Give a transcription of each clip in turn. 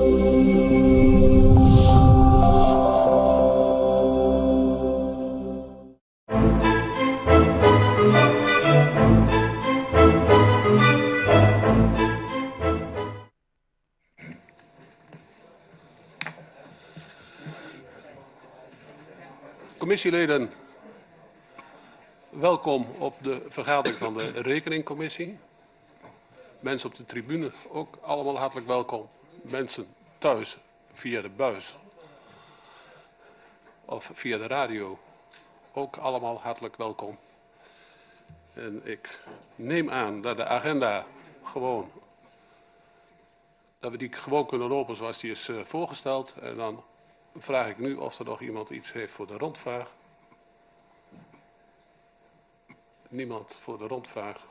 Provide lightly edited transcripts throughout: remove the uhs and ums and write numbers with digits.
Commissieleden, welkom op de vergadering van de rekeningcommissie. Mensen op de tribune ook allemaal hartelijk welkom. Mensen thuis via de buis of via de radio ook allemaal hartelijk welkom. En ik neem aan dat de agenda dat we die gewoon kunnen lopen zoals die is voorgesteld. En dan vraag ik nu of er nog iemand iets heeft voor de rondvraag. Niemand voor de rondvraag.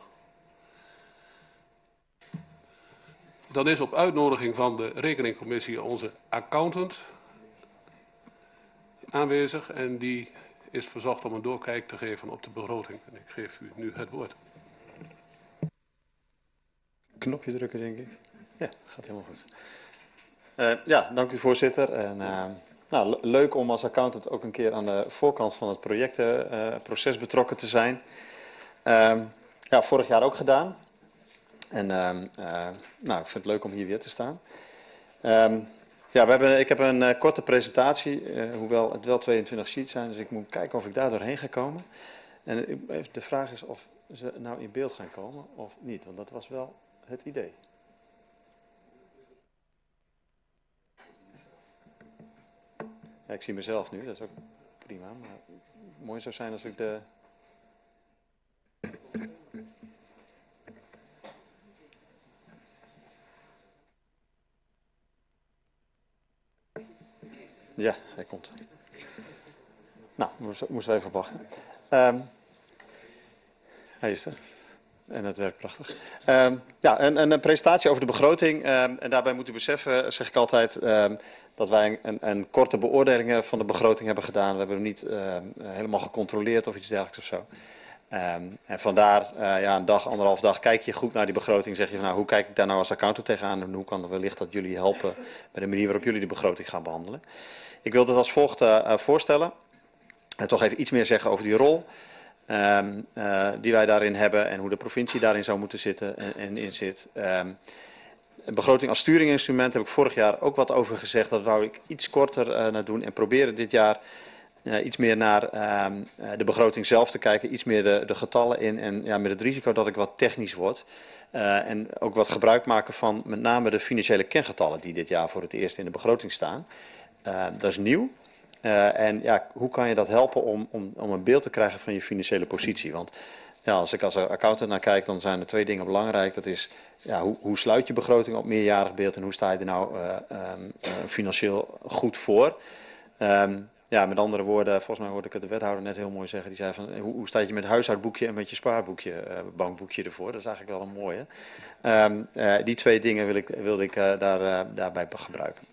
Dan is op uitnodiging van de rekeningcommissie onze accountant aanwezig. En die is verzocht om een doorkijk te geven op de begroting. En ik geef u nu het woord. Knopje drukken, denk ik. Ja, gaat helemaal goed. Ja, dank u voorzitter. En, nou, leuk om als accountant ook een keer aan de voorkant van het projectenproces betrokken te zijn. Ja, vorig jaar ook gedaan. En nou, ik vind het leuk om hier weer te staan. Ja, ik heb een korte presentatie, hoewel het wel 22 sheets zijn, dus ik moet kijken of ik daar doorheen ga komen. En de vraag is of ze nou in beeld gaan komen of niet, want dat was wel het idee. Ja, ik zie mezelf nu, dat is ook prima. Maar het mooi zou zijn als ik de... Ja, hij komt. Nou, moesten we even wachten. Hij is er. En het werkt prachtig. Ja, een presentatie over de begroting. En daarbij moet u beseffen, zeg ik altijd, dat wij een korte beoordeling van de begroting hebben gedaan. We hebben hem niet helemaal gecontroleerd of iets dergelijks of zo. En vandaar, ja, een dag, anderhalf dag, kijk je goed naar die begroting. Zeg je van, nou, hoe kijk ik daar nou als accountant tegenaan? En hoe kan het wellicht dat jullie helpen bij de manier waarop jullie de begroting gaan behandelen? Ik wil dat als volgt voorstellen. En toch even iets meer zeggen over die rol. Die wij daarin hebben en hoe de provincie daarin zou moeten zitten en in zit. Een begroting als sturinginstrument heb ik vorig jaar ook wat over gezegd. Dat wou ik iets korter naar doen en proberen dit jaar iets meer naar de begroting zelf te kijken. Iets meer de getallen in en ja, met het risico dat ik wat technisch word. En ook wat gebruik maken van met name de financiële kengetallen die dit jaar voor het eerst in de begroting staan. Dat is nieuw. En ja, hoe kan je dat helpen om een beeld te krijgen van je financiële positie? Want ja, als ik als accountant naar kijk, dan zijn er twee dingen belangrijk. Dat is, ja, hoe sluit je begroting op meerjarig beeld en hoe sta je er nou financieel goed voor? Ja, met andere woorden, volgens mij hoorde ik het de wethouder net heel mooi zeggen. Die zei van, hoe sta je met huishoudboekje en met je spaarboekje, bankboekje ervoor? Dat is eigenlijk wel een mooie. Die twee dingen wilde ik daarbij gebruiken.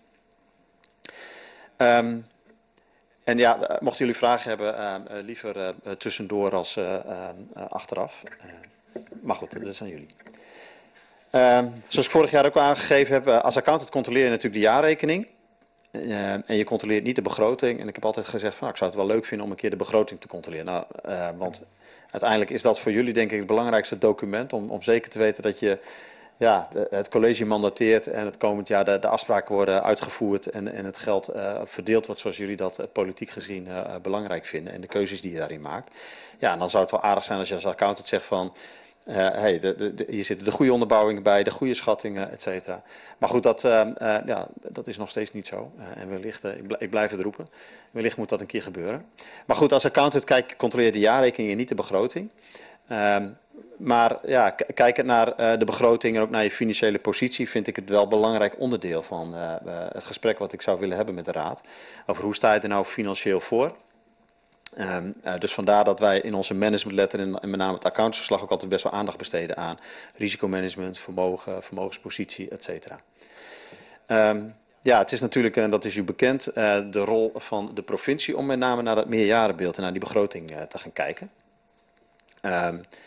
En ja, mochten jullie vragen hebben, liever tussendoor als achteraf. Maar goed, dat is aan jullie. Zoals ik vorig jaar ook al aangegeven heb, als accountant controleer je natuurlijk de jaarrekening. En je controleert niet de begroting. En ik heb altijd gezegd van, nou, ik zou het wel leuk vinden om een keer de begroting te controleren. Nou, want uiteindelijk is dat voor jullie denk ik het belangrijkste document om zeker te weten dat je... Ja, het college mandateert en het komend jaar de afspraken worden uitgevoerd en het geld verdeeld wordt zoals jullie dat politiek gezien belangrijk vinden en de keuzes die je daarin maakt. Ja, en dan zou het wel aardig zijn als je als accountant zegt van, hier zitten de goede onderbouwingen bij, de goede schattingen, et cetera. Maar goed, ja, dat is nog steeds niet zo. En wellicht, ik blijf het roepen, wellicht moet dat een keer gebeuren. Maar goed, als accountant controleer je de jaarrekening en niet de begroting. Maar ja, kijkend naar de begroting en ook naar je financiële positie vind ik het wel een belangrijk onderdeel van het gesprek wat ik zou willen hebben met de raad. Over hoe sta je er nou financieel voor. Dus vandaar dat wij in onze managementletter en met name het accountsverslag ook altijd best wel aandacht besteden aan risicomanagement, vermogen, vermogenspositie, et cetera. Ja, het is natuurlijk, en dat is u bekend, de rol van de provincie om met name naar dat meerjarenbeeld en naar die begroting te gaan kijken.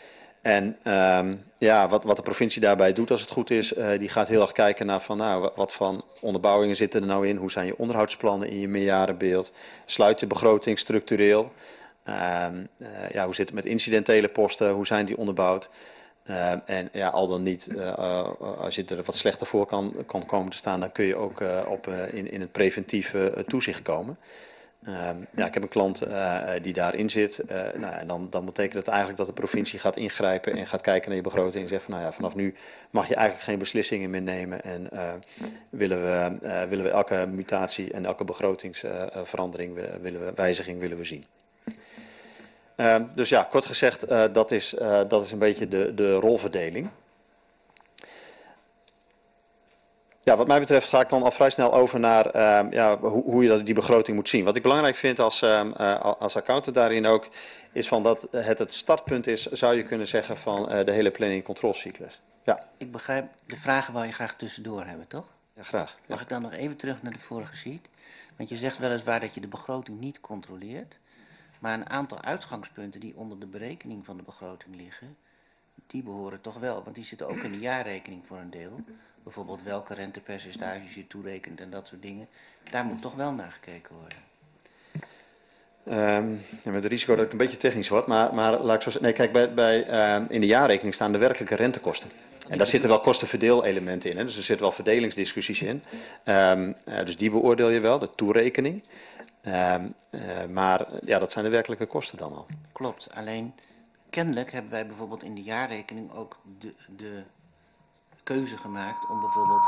En ja, wat de provincie daarbij doet als het goed is, die gaat heel erg kijken naar van nou, wat voor onderbouwingen zitten er nou in, hoe zijn je onderhoudsplannen in je meerjarenbeeld, sluit de begroting structureel, ja, hoe zit het met incidentele posten, hoe zijn die onderbouwd. En ja, al dan niet, als je er wat slechter voor kan komen te staan, dan kun je ook in het preventieve toezicht komen. Ja, ik heb een klant die daarin zit. Nou, en dan betekent het eigenlijk dat de provincie gaat ingrijpen en gaat kijken naar je begroting en zegt van nou ja, vanaf nu mag je eigenlijk geen beslissingen meer nemen en willen we elke mutatie en elke begrotingsverandering, wijziging willen we zien. Dus ja, kort gezegd, dat is een beetje de rolverdeling. Ja, wat mij betreft ga ik dan al vrij snel over naar ja, hoe je die begroting moet zien. Wat ik belangrijk vind als accountant daarin ook, is van dat het startpunt is, zou je kunnen zeggen, van de hele planning- en controlcyclus. Ja. Ik begrijp, de vragen wou je graag tussendoor hebben, toch? Ja, graag. Ja. Mag ik dan nog even terug naar de vorige sheet? Want je zegt weliswaar dat je de begroting niet controleert, maar een aantal uitgangspunten die onder de berekening van de begroting liggen, die behoren toch wel, want die zitten ook in de jaarrekening voor een deel. Bijvoorbeeld welke rentepercentages je toerekent en dat soort dingen. Daar moet toch wel naar gekeken worden. Ja, met het risico dat ik een beetje technisch word, maar laat ik zo zeggen. Nee, kijk, in de jaarrekening staan de werkelijke rentekosten. En daar zitten wel kostenverdeelelementen in. Hè? Dus er zitten wel verdelingsdiscussies in. Dus die beoordeel je wel, de toerekening. Maar ja, dat zijn de werkelijke kosten dan al. Klopt, alleen kennelijk hebben wij bijvoorbeeld in de jaarrekening ook de keuze gemaakt om bijvoorbeeld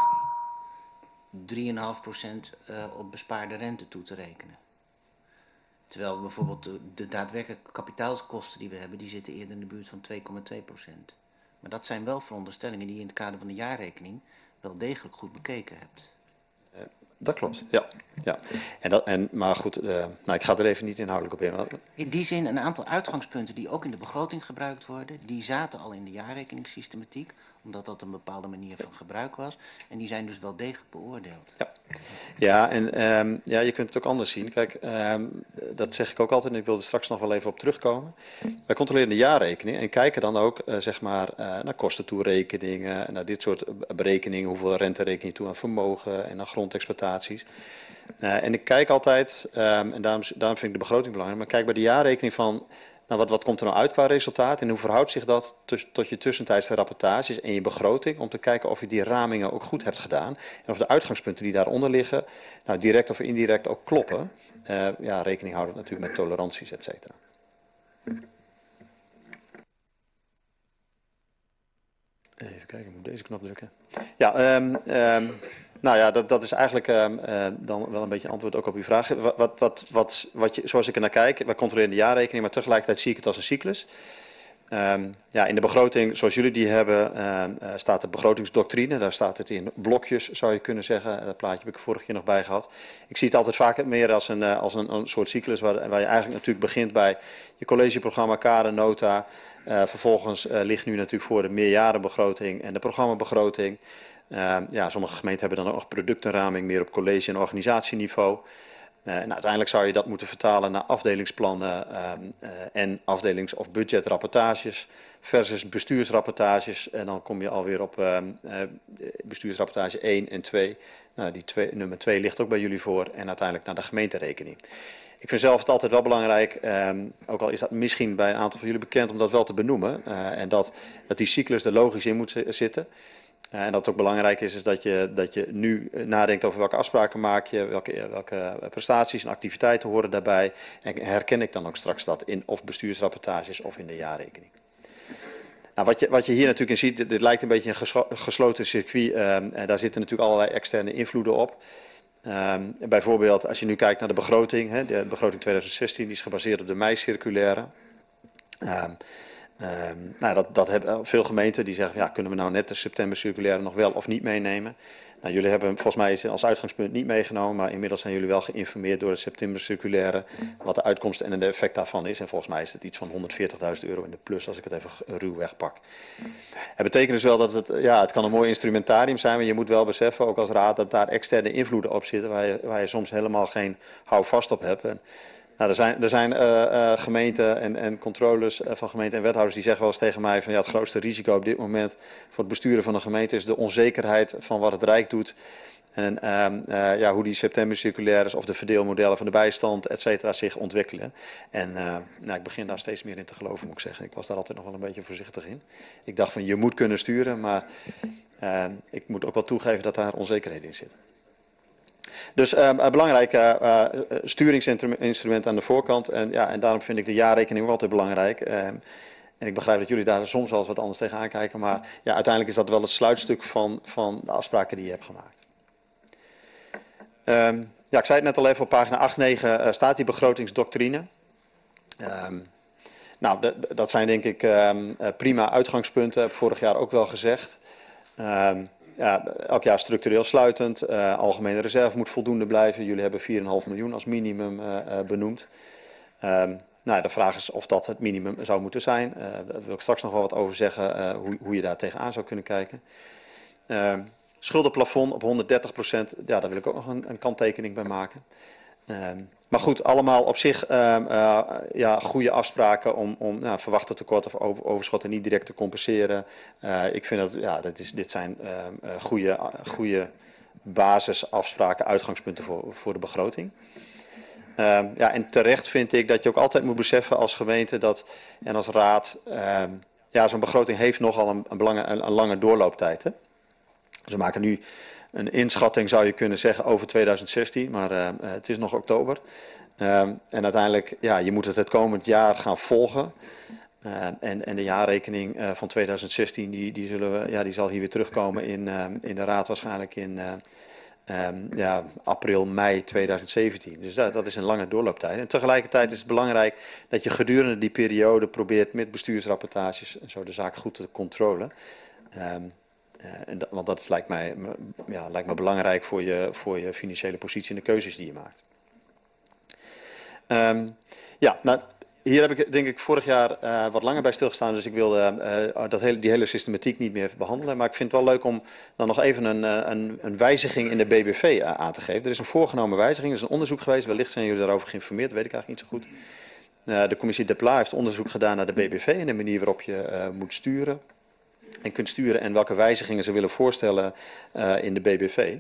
3,5% op bespaarde rente toe te rekenen. Terwijl bijvoorbeeld de daadwerkelijke kapitaalskosten die we hebben, die zitten eerder in de buurt van 2,2%. Maar dat zijn wel veronderstellingen die je in het kader van de jaarrekening wel degelijk goed bekeken hebt. Dat klopt, ja. Maar goed, nou, ik ga er even niet inhoudelijk op in. In die zin, een aantal uitgangspunten die ook in de begroting gebruikt worden, die zaten al in de jaarrekeningssystematiek, omdat dat een bepaalde manier van gebruik was. En die zijn dus wel degelijk beoordeeld. Ja, en ja, je kunt het ook anders zien. Kijk, dat zeg ik ook altijd en ik wil er straks nog wel even op terugkomen. Wij controleren de jaarrekening en kijken dan ook zeg maar, naar kostentoerekeningen, naar dit soort berekeningen, hoeveel rente reken je toe aan vermogen en aan grondexploitaties. En ik kijk altijd, en daarom vind ik de begroting belangrijk, maar kijk bij de jaarrekening van, nou, wat komt er nou uit qua resultaat en hoe verhoudt zich dat tot je tussentijdse rapportages en je begroting, om te kijken of je die ramingen ook goed hebt gedaan en of de uitgangspunten die daaronder liggen, nou, direct of indirect ook kloppen. Ja, rekening houden natuurlijk met toleranties, et cetera. Even kijken, ik moet deze knop drukken. Ja, nou ja, dat is eigenlijk dan wel een beetje antwoord ook op uw vraag. Zoals ik er naar kijk, wij controleren de jaarrekening, maar tegelijkertijd zie ik het als een cyclus. Ja, in de begroting, zoals jullie die hebben, staat de begrotingsdoctrine. Daar staat het in blokjes, zou je kunnen zeggen. Dat plaatje heb ik vorige keer nog bij gehad. Ik zie het altijd vaak meer als een soort cyclus waar je eigenlijk natuurlijk begint bij je collegeprogramma, kadernota. Vervolgens ligt nu natuurlijk voor de meerjarenbegroting en de programmabegroting. Ja, sommige gemeenten hebben dan ook nog productenraming meer op college- en organisatieniveau. En uiteindelijk zou je dat moeten vertalen naar afdelingsplannen en afdelings- of budgetrapportages versus bestuursrapportages. En dan kom je alweer op bestuursrapportage 1 en 2. Nou, nummer 2 ligt ook bij jullie voor en uiteindelijk naar de gemeenterekening. Ik vind zelf het altijd wel belangrijk, ook al is dat misschien bij een aantal van jullie bekend, om dat wel te benoemen. En dat die cyclus er logisch in moet zitten. En dat het ook belangrijk is dat je nu nadenkt over welke afspraken maak je, welke prestaties en activiteiten horen daarbij. En herken ik dan ook straks dat in of bestuursrapportages of in de jaarrekening. Nou, wat je hier natuurlijk in ziet, dit lijkt een beetje een gesloten circuit. Daar zitten natuurlijk allerlei externe invloeden op. Bijvoorbeeld als je nu kijkt naar de begroting. De begroting 2016 die is gebaseerd op de mei-circulaire. Nou, dat hebben veel gemeenten die zeggen, ja, kunnen we nou net de september-circulaire nog wel of niet meenemen? Nou, jullie hebben hem volgens mij als uitgangspunt niet meegenomen, maar inmiddels zijn jullie wel geïnformeerd door de september-circulaire wat de uitkomst en de effect daarvan is. En volgens mij is het iets van €140.000 in de plus als ik het even ruw wegpak. Het betekent dus wel dat het kan een mooi instrumentarium zijn, maar je moet wel beseffen, ook als raad, dat daar externe invloeden op zitten waar je soms helemaal geen houvast op hebt. En Nou, er zijn gemeenten en controles van gemeenten en wethouders die zeggen wel eens tegen mij van ja, het grootste risico op dit moment voor het besturen van een gemeente is de onzekerheid van wat het Rijk doet. En ja, hoe die septembercirculaires of de verdeelmodellen van de bijstand, et cetera, zich ontwikkelen. En nou, ik begin daar steeds meer in te geloven, moet ik zeggen. Ik was daar altijd nog wel een beetje voorzichtig in. Ik dacht van je moet kunnen sturen, maar ik moet ook wel toegeven dat daar onzekerheid in zit. Dus een belangrijk sturingsinstrument aan de voorkant. En daarom vind ik de jaarrekening ook altijd belangrijk. En ik begrijp dat jullie daar soms wel eens wat anders tegenaan kijken. Maar ja, uiteindelijk is dat wel het sluitstuk van de afspraken die je hebt gemaakt. Ja, ik zei het net al even, op pagina 8, 9 staat die begrotingsdoctrine. Nou, dat zijn denk ik prima uitgangspunten, heb ik vorig jaar ook wel gezegd. Ja, elk jaar structureel sluitend, algemene reserve moet voldoende blijven. Jullie hebben 4,5 miljoen als minimum benoemd. Nou, de vraag is of dat het minimum zou moeten zijn. Daar wil ik straks nog wel wat over zeggen, hoe je daar tegenaan zou kunnen kijken. Schuldenplafond op 130%, ja, daar wil ik ook nog een kanttekening bij maken. Maar goed, allemaal op zich ja, goede afspraken om verwachte tekort of overschotten niet direct te compenseren. Ik vind dat, ja, dit zijn goede basisafspraken, uitgangspunten voor de begroting. Ja, en terecht vind ik dat je ook altijd moet beseffen als gemeente dat, en als raad, ja, zo'n begroting heeft nogal een lange doorlooptijd. Hè? Dus we maken nu een inschatting, zou je kunnen zeggen, over 2016, maar het is nog oktober. En uiteindelijk, ja, je moet het komend jaar gaan volgen. En de jaarrekening van 2016, die zal hier weer terugkomen in de raad waarschijnlijk in ja, april, mei 2017. Dus dat is een lange doorlooptijd. En tegelijkertijd is het belangrijk dat je gedurende die periode probeert met bestuursrapportages en zo de zaak goed te controleren. Want dat lijkt me belangrijk voor je financiële positie en de keuzes die je maakt. Ja, nou, hier heb ik denk ik vorig jaar wat langer bij stilgestaan, dus ik wilde die hele systematiek niet meer behandelen. Maar ik vind het wel leuk om dan nog even een wijziging in de BBV aan te geven. Er is een voorgenomen wijziging, er is een onderzoek geweest, wellicht zijn jullie daarover geïnformeerd, dat weet ik eigenlijk niet zo goed. De commissie De Pla heeft onderzoek gedaan naar de BBV en de manier waarop je moet sturen. En kunt sturen en welke wijzigingen ze willen voorstellen in de BBV.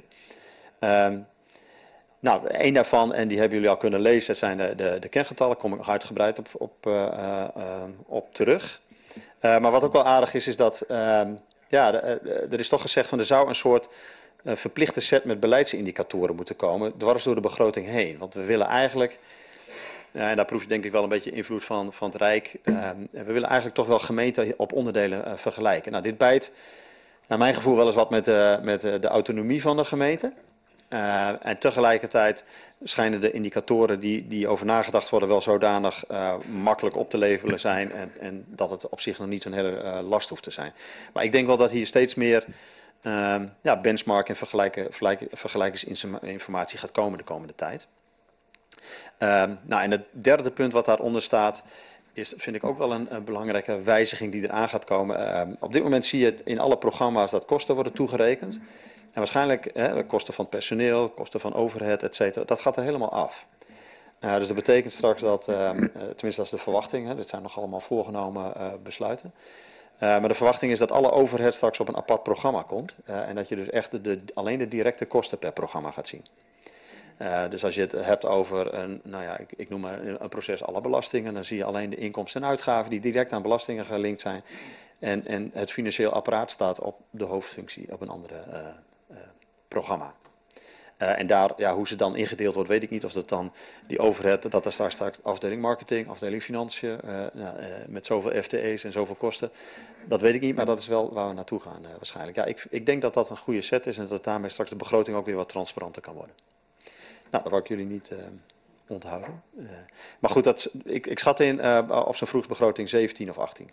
Nou, een daarvan, en die hebben jullie al kunnen lezen, zijn de kengetallen. Daar kom ik nog uitgebreid op terug. Maar wat ook wel aardig is dat ja, er is toch gezegd van er zou een soort verplichte set met beleidsindicatoren moeten komen, dwars door de begroting heen. Want we willen eigenlijk, en daar proef je denk ik wel een beetje invloed van het Rijk, we willen eigenlijk toch wel gemeenten op onderdelen vergelijken. Nou, dit bijt naar mijn gevoel wel eens wat met de autonomie van de gemeente. En tegelijkertijd schijnen de indicatoren die over nagedacht worden wel zodanig makkelijk op te leveren zijn en dat het op zich nog niet zo'n hele last hoeft te zijn. Maar ik denk wel dat hier steeds meer ja, benchmark en vergelijkingsinformatie gaat komen de komende tijd. Nou, en het derde punt wat daaronder staat, vind ik ook wel een belangrijke wijziging die eraan gaat komen. Op dit moment zie je in alle programma's dat kosten worden toegerekend. En waarschijnlijk kosten van personeel, kosten van overhead, et cetera, dat gaat er helemaal af. Dus dat betekent straks dat, tenminste dat is de verwachting, dit zijn nog allemaal voorgenomen besluiten. Maar de verwachting is dat alle overhead straks op een apart programma komt. En dat je dus echt alleen de directe kosten per programma gaat zien. Dus als je het hebt over ik noem maar een proces alle belastingen, dan zie je alleen de inkomsten en uitgaven die direct aan belastingen gelinkt zijn. En het financieel apparaat staat op de hoofdfunctie op een andere programma. En daar, ja, hoe ze dan ingedeeld wordt, weet ik niet. Of dat dan die overhead, dat er straks afdeling marketing, afdeling financiën, met zoveel FTE's en zoveel kosten. Dat weet ik niet, maar dat is wel waar we naartoe gaan waarschijnlijk. Ja, ik denk dat dat een goede set is en dat daarmee straks de begroting ook weer wat transparanter kan worden. Nou, dat wou ik jullie niet onthouden. Maar goed, ik schat in op zo'n vroegste begroting 17 of 18.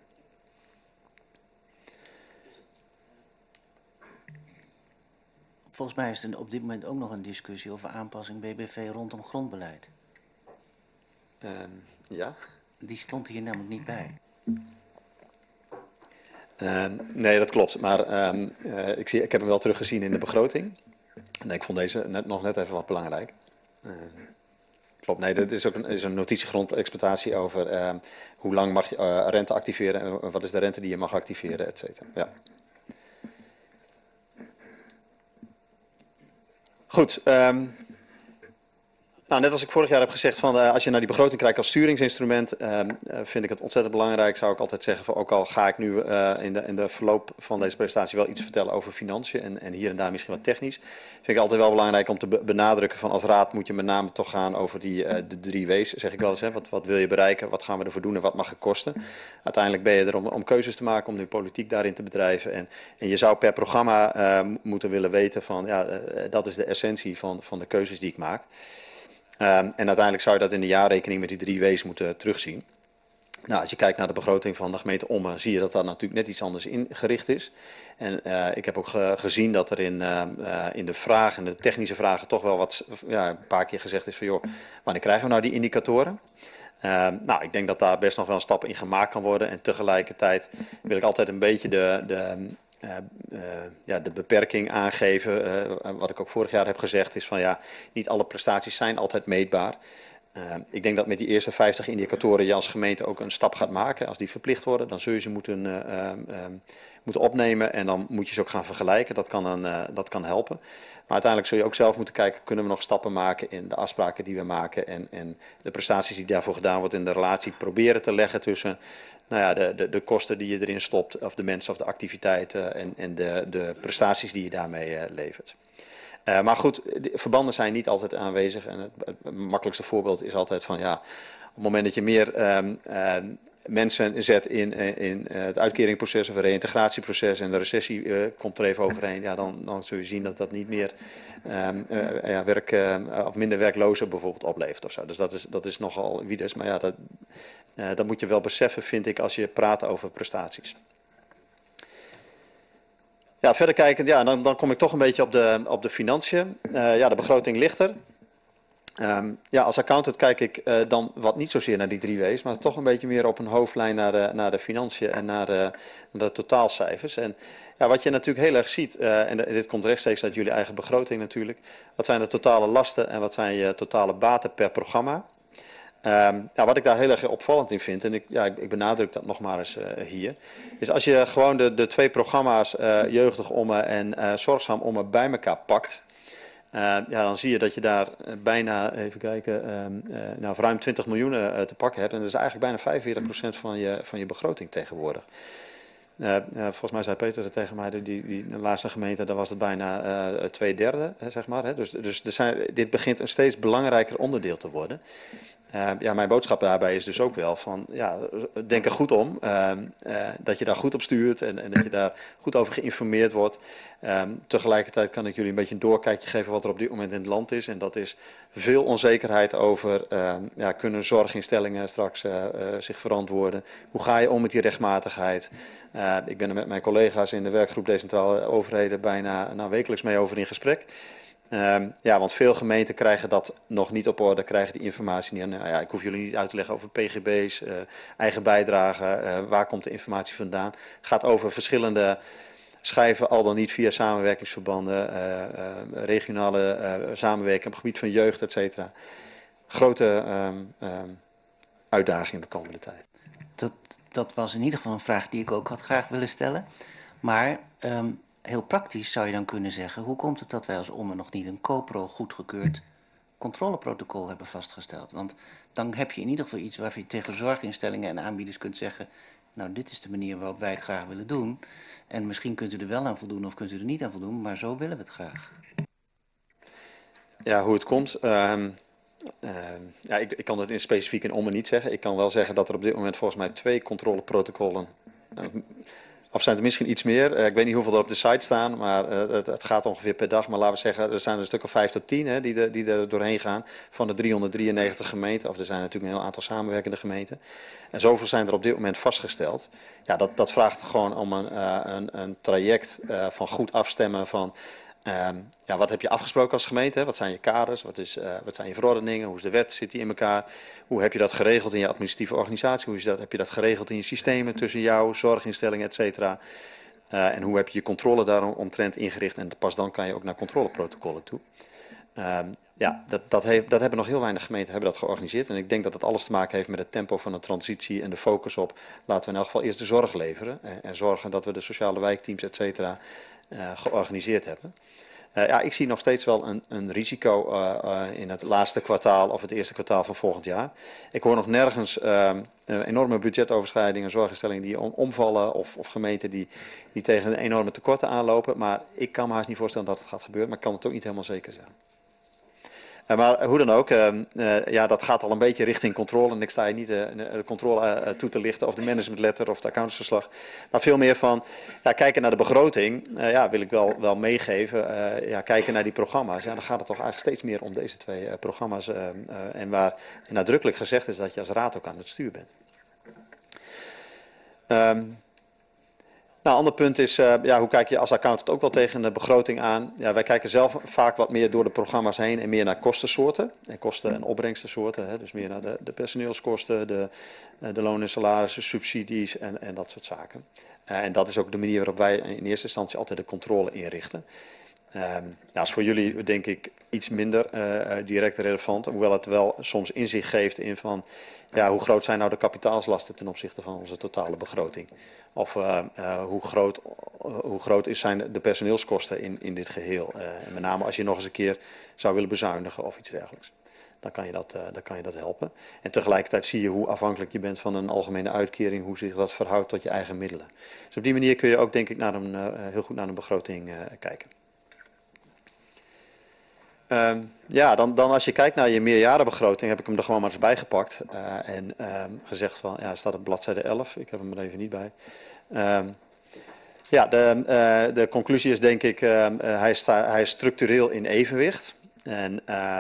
Volgens mij is er op dit moment ook nog een discussie over aanpassing BBV rondom grondbeleid. Ja? Die stond hier namelijk niet bij. Nee, dat klopt. Maar ik heb hem wel teruggezien in de begroting. En ik vond deze nog net even wat belangrijk. Klopt, nee, dat is ook een notitiegrondexploitatie over hoe lang mag je rente activeren en wat is de rente die je mag activeren, et cetera. Ja. Goed, nou, net als ik vorig jaar heb gezegd, van, als je naar die begroting kijkt als sturingsinstrument, vind ik het ontzettend belangrijk, zou ik altijd zeggen, van, ook al ga ik nu in de verloop van deze presentatie wel iets vertellen over financiën en hier en daar misschien wat technisch, vind ik altijd wel belangrijk om te benadrukken van als raad moet je met name toch gaan over de 3 W's, zeg ik wel eens. Hè, wat wil je bereiken, wat gaan we ervoor doen en wat mag het kosten. Uiteindelijk ben je er om keuzes te maken, om nu politiek daarin te bedrijven en je zou per programma moeten willen weten van, ja, dat is de essentie van de keuzes die ik maak. En uiteindelijk zou je dat in de jaarrekening met die 3 W's moeten terugzien. Nou, als je kijkt naar de begroting van de gemeente Ommen, zie je dat daar natuurlijk net iets anders ingericht is. En ik heb ook gezien dat er in de vragen, de technische vragen, toch wel wat, een paar keer gezegd is van, joh, wanneer krijgen we nou die indicatoren? Nou, ik denk dat daar best nog wel een stap in gemaakt kan worden. En tegelijkertijd wil ik altijd een beetje de beperking aangeven. Wat ik ook vorig jaar heb gezegd is van ja, niet alle prestaties zijn altijd meetbaar. Ik denk dat met die eerste 50 indicatoren je als gemeente ook een stap gaat maken. Als die verplicht worden, dan zul je ze moeten opnemen en dan moet je ze ook gaan vergelijken. Dat kan helpen. Maar uiteindelijk zul je ook zelf moeten kijken, kunnen we nog stappen maken in de afspraken die we maken en de prestaties die daarvoor gedaan worden in de relatie proberen te leggen tussen de kosten die je erin stopt, of de mensen of de activiteiten en de prestaties die je daarmee levert. Maar goed, verbanden zijn niet altijd aanwezig en het makkelijkste voorbeeld is altijd van ja, op het moment dat je meer mensen zet in het uitkeringproces of een reïntegratieproces en de recessie komt er even overheen, ja, dan zul je zien dat dat niet meer of minder werklozen bijvoorbeeld oplevert of zo. Dus dat is nogal wiedes, maar ja, dat moet je wel beseffen, vind ik, als je praat over prestaties. Ja, verder kijkend, ja, dan kom ik toch een beetje op de financiën. De begroting ligt er. Als accountant kijk ik dan wat niet zozeer naar die 3 W's, maar toch een beetje meer op een hoofdlijn naar de financiën en naar de totaalcijfers. En ja, wat je natuurlijk heel erg ziet, en dit komt rechtstreeks uit jullie eigen begroting natuurlijk, wat zijn de totale lasten en wat zijn je totale baten per programma. Wat ik daar heel erg opvallend in vind, en ik benadruk dat nog maar eens hier, is als je gewoon de 2 programma's Jeugdig Ommen en Zorgzaam Ommen bij elkaar pakt, dan zie je dat je daar bijna, even kijken, ruim 20 miljoen te pakken hebt. En dat is eigenlijk bijna 45% van je begroting tegenwoordig. Volgens mij zei Peter tegen mij, de laatste gemeente, daar was het bijna 2/3, zeg maar. Hè. Dus dit begint een steeds belangrijker onderdeel te worden. Mijn boodschap daarbij is dus ook wel van, denk er goed om, dat je daar goed op stuurt en dat je daar goed over geïnformeerd wordt. Tegelijkertijd kan ik jullie een beetje een doorkijkje geven wat er op dit moment in het land is. En dat is veel onzekerheid over, kunnen zorginstellingen straks zich verantwoorden? Hoe ga je om met die rechtmatigheid? Ik ben er met mijn collega's in de werkgroep Decentrale Overheden bijna wekelijks mee over in gesprek. Want veel gemeenten krijgen dat nog niet op orde, krijgen die informatie niet. Ik hoef jullie niet uit te leggen over PGB's, eigen bijdragen, waar komt de informatie vandaan. Het gaat over verschillende schijven, al dan niet via samenwerkingsverbanden, regionale samenwerking op het gebied van jeugd, et cetera. Grote uitdaging de komende tijd. Dat was in ieder geval een vraag die ik ook had graag willen stellen. Maar heel praktisch zou je dan kunnen zeggen, hoe komt het dat wij als Ommen nog niet een CoPro goedgekeurd controleprotocol hebben vastgesteld? Want dan heb je in ieder geval iets waar je tegen zorginstellingen en aanbieders kunt zeggen, nou, dit is de manier waarop wij het graag willen doen. En misschien kunt u er wel aan voldoen of kunt u er niet aan voldoen, maar zo willen we het graag. Ja, hoe het komt. Ik kan het specifiek in Ommen niet zeggen. Ik kan wel zeggen dat er op dit moment volgens mij 2 controleprotocollen, of zijn er misschien iets meer. Ik weet niet hoeveel er op de site staan, maar het gaat ongeveer per dag. Maar laten we zeggen, er zijn er een stuk of 5 tot 10 die er doorheen gaan van de 393 gemeenten. Of er zijn natuurlijk een heel aantal samenwerkende gemeenten. En zoveel zijn er op dit moment vastgesteld. Ja, dat vraagt gewoon om een traject van goed afstemmen van wat heb je afgesproken als gemeente? Hè? Wat zijn je kaders? Wat zijn je verordeningen? Hoe is de wet? Zit die in elkaar? Hoe heb je dat geregeld in je administratieve organisatie? Heb je dat geregeld in je systemen tussen jou, zorginstellingen, et cetera? En hoe heb je je controle daaromtrent ingericht? En pas dan kan je ook naar controleprotocollen toe. ja, dat hebben nog heel weinig gemeenten hebben dat georganiseerd. En ik denk dat het alles te maken heeft met het tempo van de transitie en de focus op, laten we in elk geval eerst de zorg leveren. En zorgen dat we de sociale wijkteams, et cetera, georganiseerd hebben. Ja, ik zie nog steeds wel een risico in het laatste kwartaal of het eerste kwartaal van volgend jaar. Ik hoor nog nergens enorme budgetoverschrijdingen, zorginstellingen die omvallen of gemeenten die tegen enorme tekorten aanlopen. Maar ik kan me haast niet voorstellen dat het gaat gebeuren, maar ik kan het ook niet helemaal zeker zeggen. Maar hoe dan ook, ja, dat gaat al een beetje richting controle. En ik sta hier niet de controle toe te lichten of de managementletter of het accountantsverslag. Maar veel meer van, ja, kijken naar de begroting, ja, wil ik wel meegeven. Ja, kijken naar die programma's. Ja, dan gaat het toch eigenlijk steeds meer om deze twee programma's. En waar nadrukkelijk gezegd is dat je als raad ook aan het stuur bent. Nou, een ander punt is, ja, hoe kijk je als accountant ook wel tegen de begroting aan? Ja, wij kijken zelf vaak wat meer door de programma's heen en meer naar kostensoorten. En kosten- en opbrengstensoorten. Hè, dus meer naar de personeelskosten, de loon en salarissen, subsidies en dat soort zaken. En dat is ook de manier waarop wij in eerste instantie altijd de controle inrichten. Dat is voor jullie denk ik iets minder direct relevant. Hoewel het wel soms inzicht geeft in van, ja, hoe groot zijn nou de kapitaalslasten ten opzichte van onze totale begroting. Of hoe groot zijn de personeelskosten in dit geheel. En met name als je nog eens een keer zou willen bezuinigen of iets dergelijks. Dan kan je dat helpen. En tegelijkertijd zie je hoe afhankelijk je bent van een algemene uitkering. Hoe zich dat verhoudt tot je eigen middelen. Dus op die manier kun je ook denk ik heel goed naar een begroting kijken. Ja, dan als je kijkt naar je meerjarenbegroting, heb ik hem er gewoon maar eens bij gepakt. En gezegd van, ja, staat op bladzijde 11, ik heb hem er even niet bij. Ja, de conclusie is denk ik, hij is structureel in evenwicht. En,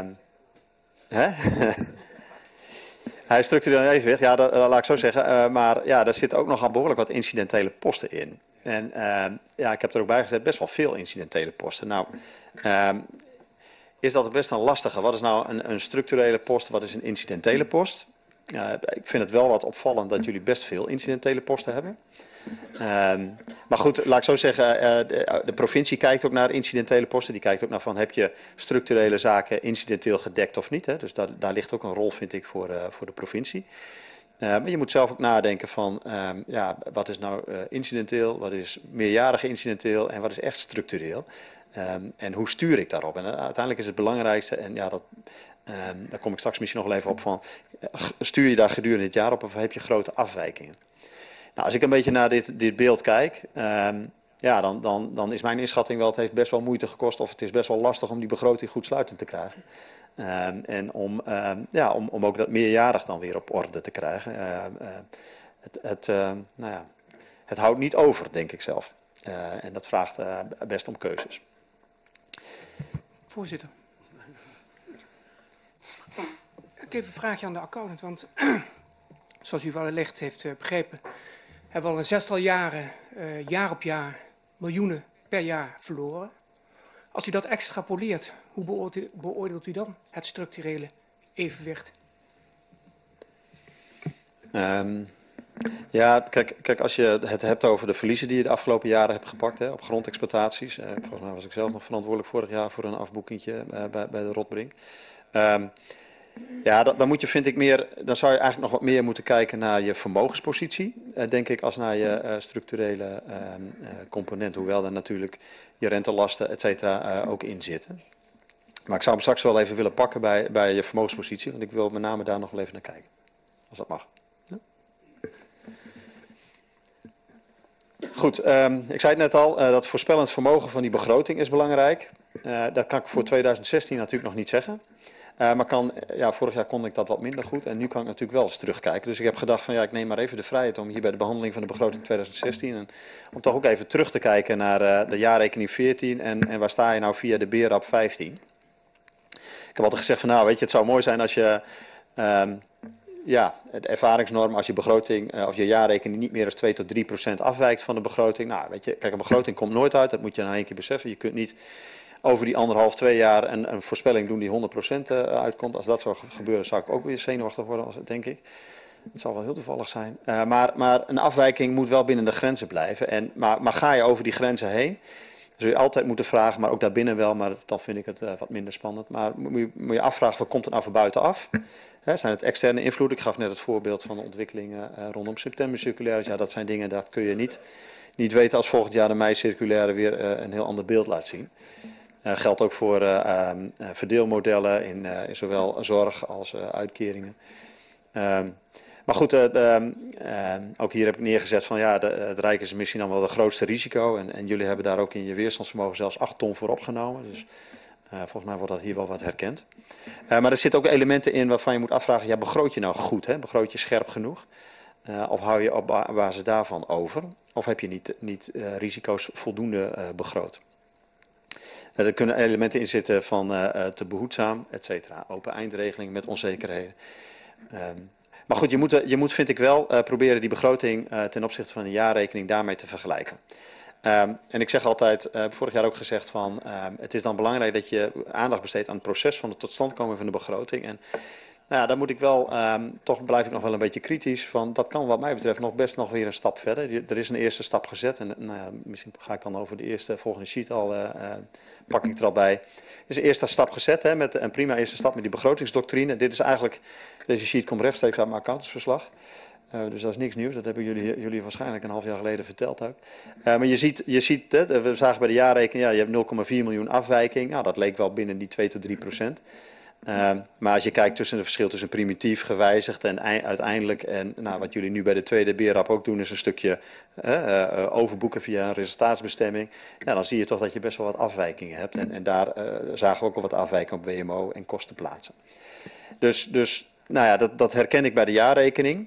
hij is structureel in evenwicht, ja, dat laat ik zo zeggen. Maar ja, daar zit ook nogal behoorlijk wat incidentele posten in. En ja, ik heb er ook bij gezet, best wel veel incidentele posten. Nou, is dat best een lastige. Wat is nou een structurele post, wat is een incidentele post? Ik vind het wel wat opvallend dat jullie best veel incidentele posten hebben. Maar goed, laat ik zo zeggen, de provincie kijkt ook naar incidentele posten. Die kijkt ook naar van, heb je structurele zaken incidenteel gedekt of niet. Hè? Dus daar ligt ook een rol, vind ik, voor de provincie. Maar je moet zelf ook nadenken van, ja, wat is nou incidenteel, wat is meerjarig incidenteel en wat is echt structureel. En hoe stuur ik daarop? En uiteindelijk is het belangrijkste, en ja, daar kom ik straks misschien nog wel even op van, stuur je daar gedurende het jaar op of heb je grote afwijkingen? Nou, als ik een beetje naar dit beeld kijk, ja, dan is mijn inschatting wel, het heeft best wel moeite gekost of het is best wel lastig om die begroting goed sluitend te krijgen. En om ook dat meerjarig dan weer op orde te krijgen. Nou ja, het houdt niet over, denk ik zelf. En dat vraagt best om keuzes. Voorzitter. Ik heb een vraagje aan de accountant, want zoals u wellicht heeft begrepen, hebben we al een zestal jaren, jaar op jaar, miljoenen per jaar verloren. Als u dat extrapoleert, hoe beoordeelt u dan het structurele evenwicht? Ja, kijk, als je het hebt over de verliezen die je de afgelopen jaren hebt gepakt, hè, op grondexploitaties. Volgens mij was ik zelf nog verantwoordelijk vorig jaar voor een afboekingje bij de Rotbrink. Ja, dan moet je, vind ik, dan zou je eigenlijk nog wat meer moeten kijken naar je vermogenspositie, denk ik, als naar je structurele component. Hoewel daar natuurlijk je rentelasten, et cetera, ook in zitten. Maar ik zou hem straks wel even willen pakken bij je vermogenspositie, want ik wil met name daar nog wel even naar kijken. Als dat mag. Ja? Goed, ik zei het net al, dat voorspellend vermogen van die begroting is belangrijk. Dat kan ik voor 2016 natuurlijk nog niet zeggen. Maar vorig jaar kon ik dat wat minder goed en nu kan ik natuurlijk wel eens terugkijken. Dus ik heb gedacht van, ja, ik neem maar even de vrijheid om hier bij de behandeling van de begroting 2016... en om toch ook even terug te kijken naar de jaarrekening 14 en waar sta je nou via de BERAP 15. Ik heb altijd gezegd van, nou weet je, het zou mooi zijn als je, de ervaringsnorm, als je begroting of je jaarrekening niet meer dan 2-3% afwijkt van de begroting. Nou weet je, kijk, een begroting komt nooit uit, dat moet je nou één keer beseffen. Je kunt niet over die 1,5-2 jaar een voorspelling doen die 100% uitkomt. Als dat zou gebeuren, zou ik ook weer zenuwachtig worden, denk ik. Het zal wel heel toevallig zijn. Maar een afwijking moet wel binnen de grenzen blijven. Maar ga je over die grenzen heen, zul je altijd moeten vragen, maar ook daarbinnen wel, maar dan vind ik het wat minder spannend. Maar moet je afvragen, wat komt er nou van buitenaf? Zijn het externe invloeden? Ik gaf net het voorbeeld van de ontwikkelingen rondom septembercirculaires. Ja, dat zijn dingen, dat kun je niet weten als volgend jaar de mei-circulaire weer een heel ander beeld laat zien. Geldt ook voor verdeelmodellen in zowel zorg als uitkeringen. Maar goed, ook hier heb ik neergezet van ja, het Rijk is misschien dan wel het grootste risico. En jullie hebben daar ook in je weerstandsvermogen zelfs 8 ton voor opgenomen. Dus volgens mij wordt dat hier wel wat herkend. Maar er zitten ook elementen in waarvan je moet afvragen, ja, begroot je nou goed? Hè? Begroot je scherp genoeg? Of hou je op basis daarvan over? Of heb je niet risico's voldoende begroot? Er kunnen elementen in zitten van te behoedzaam, et cetera. Open eindregeling met onzekerheden. Maar goed, je moet vind ik wel proberen die begroting ten opzichte van de jaarrekening daarmee te vergelijken. En ik zeg altijd, vorig jaar ook gezegd van, het is dan belangrijk dat je aandacht besteedt aan het proces van de totstandkoming van de begroting. En nou ja, daar moet ik wel, toch blijf ik nog wel een beetje kritisch van, dat kan wat mij betreft best nog weer een stap verder. Er is een eerste stap gezet en nou ja, misschien ga ik dan over de volgende sheet al, pak ik er al bij. Er is een eerste stap gezet, hè, met een prima eerste stap met die begrotingsdoctrine. Dit is eigenlijk, deze sheet komt rechtstreeks uit mijn accountantsverslag. Dus dat is niks nieuws, dat hebben jullie waarschijnlijk een half jaar geleden verteld ook. Maar je ziet hè, we zagen bij de jaarrekening, ja, je hebt 0,4 miljoen afwijking. Nou, dat leek wel binnen die 2 tot 3%. Maar als je kijkt tussen het verschil tussen primitief, gewijzigd en uiteindelijk, en nou, wat jullie nu bij de tweede BRAP ook doen, is een stukje overboeken via een resultaatsbestemming. Ja, dan zie je toch dat je best wel wat afwijkingen hebt. En daar zagen we ook al wat afwijkingen op WMO en kostenplaatsen. Dus nou ja, dat herken ik bij de jaarrekening.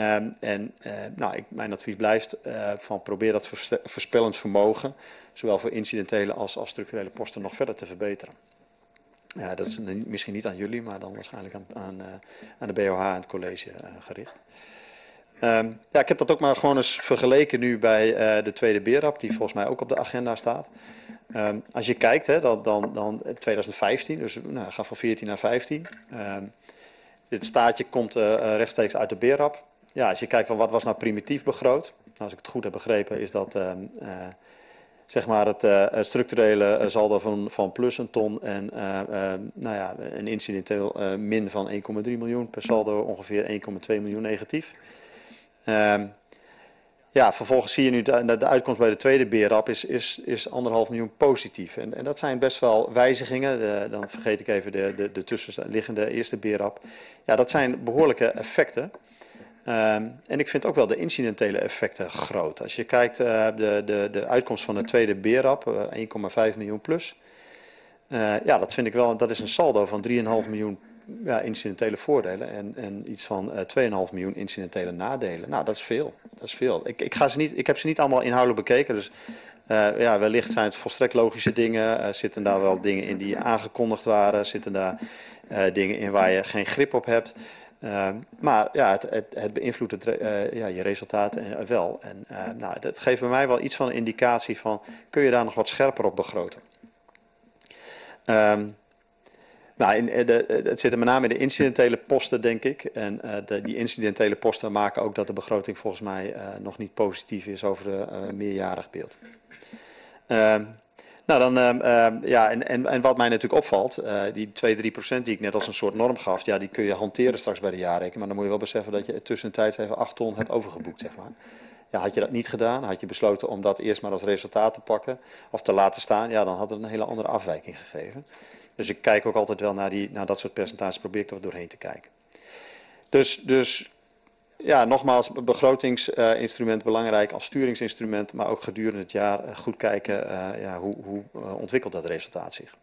Mijn advies blijft van probeer dat voorspellend vermogen, zowel voor incidentele als structurele posten, nog verder te verbeteren. Ja, dat is misschien niet aan jullie, maar dan waarschijnlijk aan de BOH en het college gericht. Ik heb dat ook maar gewoon eens vergeleken nu bij de tweede BRAP, die volgens mij ook op de agenda staat. Als je kijkt, hè, dan 2015, dus ga van 14 naar 15. Dit staatje komt rechtstreeks uit de BRAP. Ja, als je kijkt van wat was nou primitief begroot. Nou, als ik het goed heb begrepen is dat zeg maar het structurele saldo van plus een ton en een incidenteel min van 1,3 miljoen per saldo ongeveer 1,2 miljoen negatief. Vervolgens zie je nu de uitkomst bij de tweede BRAP is 1,5 miljoen positief. En dat zijn best wel wijzigingen. Dan vergeet ik even de tussenliggende eerste BRAP. Ja, dat zijn behoorlijke effecten. En ik vind ook wel de incidentele effecten groot. Als je kijkt de uitkomst van de tweede BRAP, 1,5 miljoen plus. Dat vind ik wel, dat is een saldo van 3,5 miljoen incidentele voordelen en iets van 2,5 miljoen incidentele nadelen. Nou, dat is veel. Dat is veel. Ik heb ze niet allemaal inhoudelijk bekeken, dus wellicht zijn het volstrekt logische dingen. Zitten daar wel dingen in die aangekondigd waren? Zitten daar dingen in waar je geen grip op hebt? Maar ja, het beïnvloedt je resultaten wel. En dat geeft bij mij wel iets van een indicatie van, kun je daar nog wat scherper op begroten? Het zit er met name in de incidentele posten, denk ik. En die incidentele posten maken ook dat de begroting volgens mij nog niet positief is over een meerjarig beeld. En wat mij natuurlijk opvalt, die 2-3% die ik net als een soort norm gaf, ja, die kun je hanteren straks bij de jaarrekening. Maar dan moet je wel beseffen dat je tussentijds even 8 ton hebt overgeboekt, zeg maar. Ja, had je dat niet gedaan, had je besloten om dat eerst maar als resultaat te pakken of te laten staan, ja, dan had het een hele andere afwijking gegeven. Dus ik kijk ook altijd wel naar dat soort percentages, probeer ik er wat doorheen te kijken. Dus ja, nogmaals, begrotingsinstrument belangrijk als sturingsinstrument, maar ook gedurende het jaar goed kijken hoe ontwikkelt dat resultaat zich.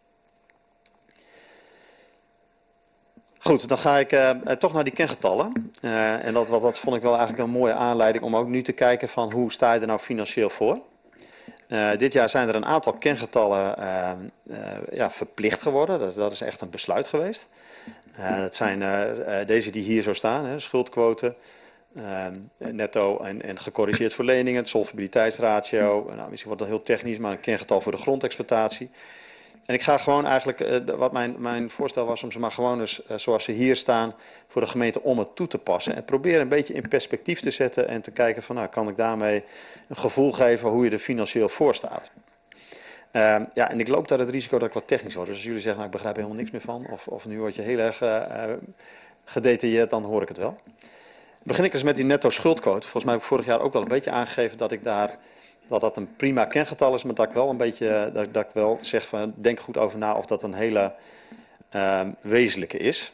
Goed, dan ga ik toch naar die kengetallen. En dat vond ik wel eigenlijk een mooie aanleiding om ook nu te kijken van hoe sta je er nou financieel voor. Dit jaar zijn er een aantal kengetallen verplicht geworden. Dat is echt een besluit geweest. Dat zijn deze die hier zo staan, hè, schuldquote, netto en gecorrigeerd voor leningen, het solvabiliteitsratio. Nou, misschien wordt dat heel technisch, maar een kengetal voor de grondexploitatie. En ik ga gewoon eigenlijk, wat mijn voorstel was om ze maar gewoon eens zoals ze hier staan voor de gemeente om het toe te passen. En proberen een beetje in perspectief te zetten en te kijken van kan ik daarmee een gevoel geven hoe je er financieel voor staat. Ja, en ik loop daar het risico dat ik wat technisch word. Dus als jullie zeggen, nou, ik begrijp er helemaal niks meer van, of nu word je heel erg gedetailleerd, dan hoor ik het wel. Begin ik eens met die netto schuldquote. Volgens mij heb ik vorig jaar ook wel een beetje aangegeven dat dat een prima kengetal is, maar dat ik wel een beetje, dat ik wel zeg van, denk goed over na of dat een hele wezenlijke is.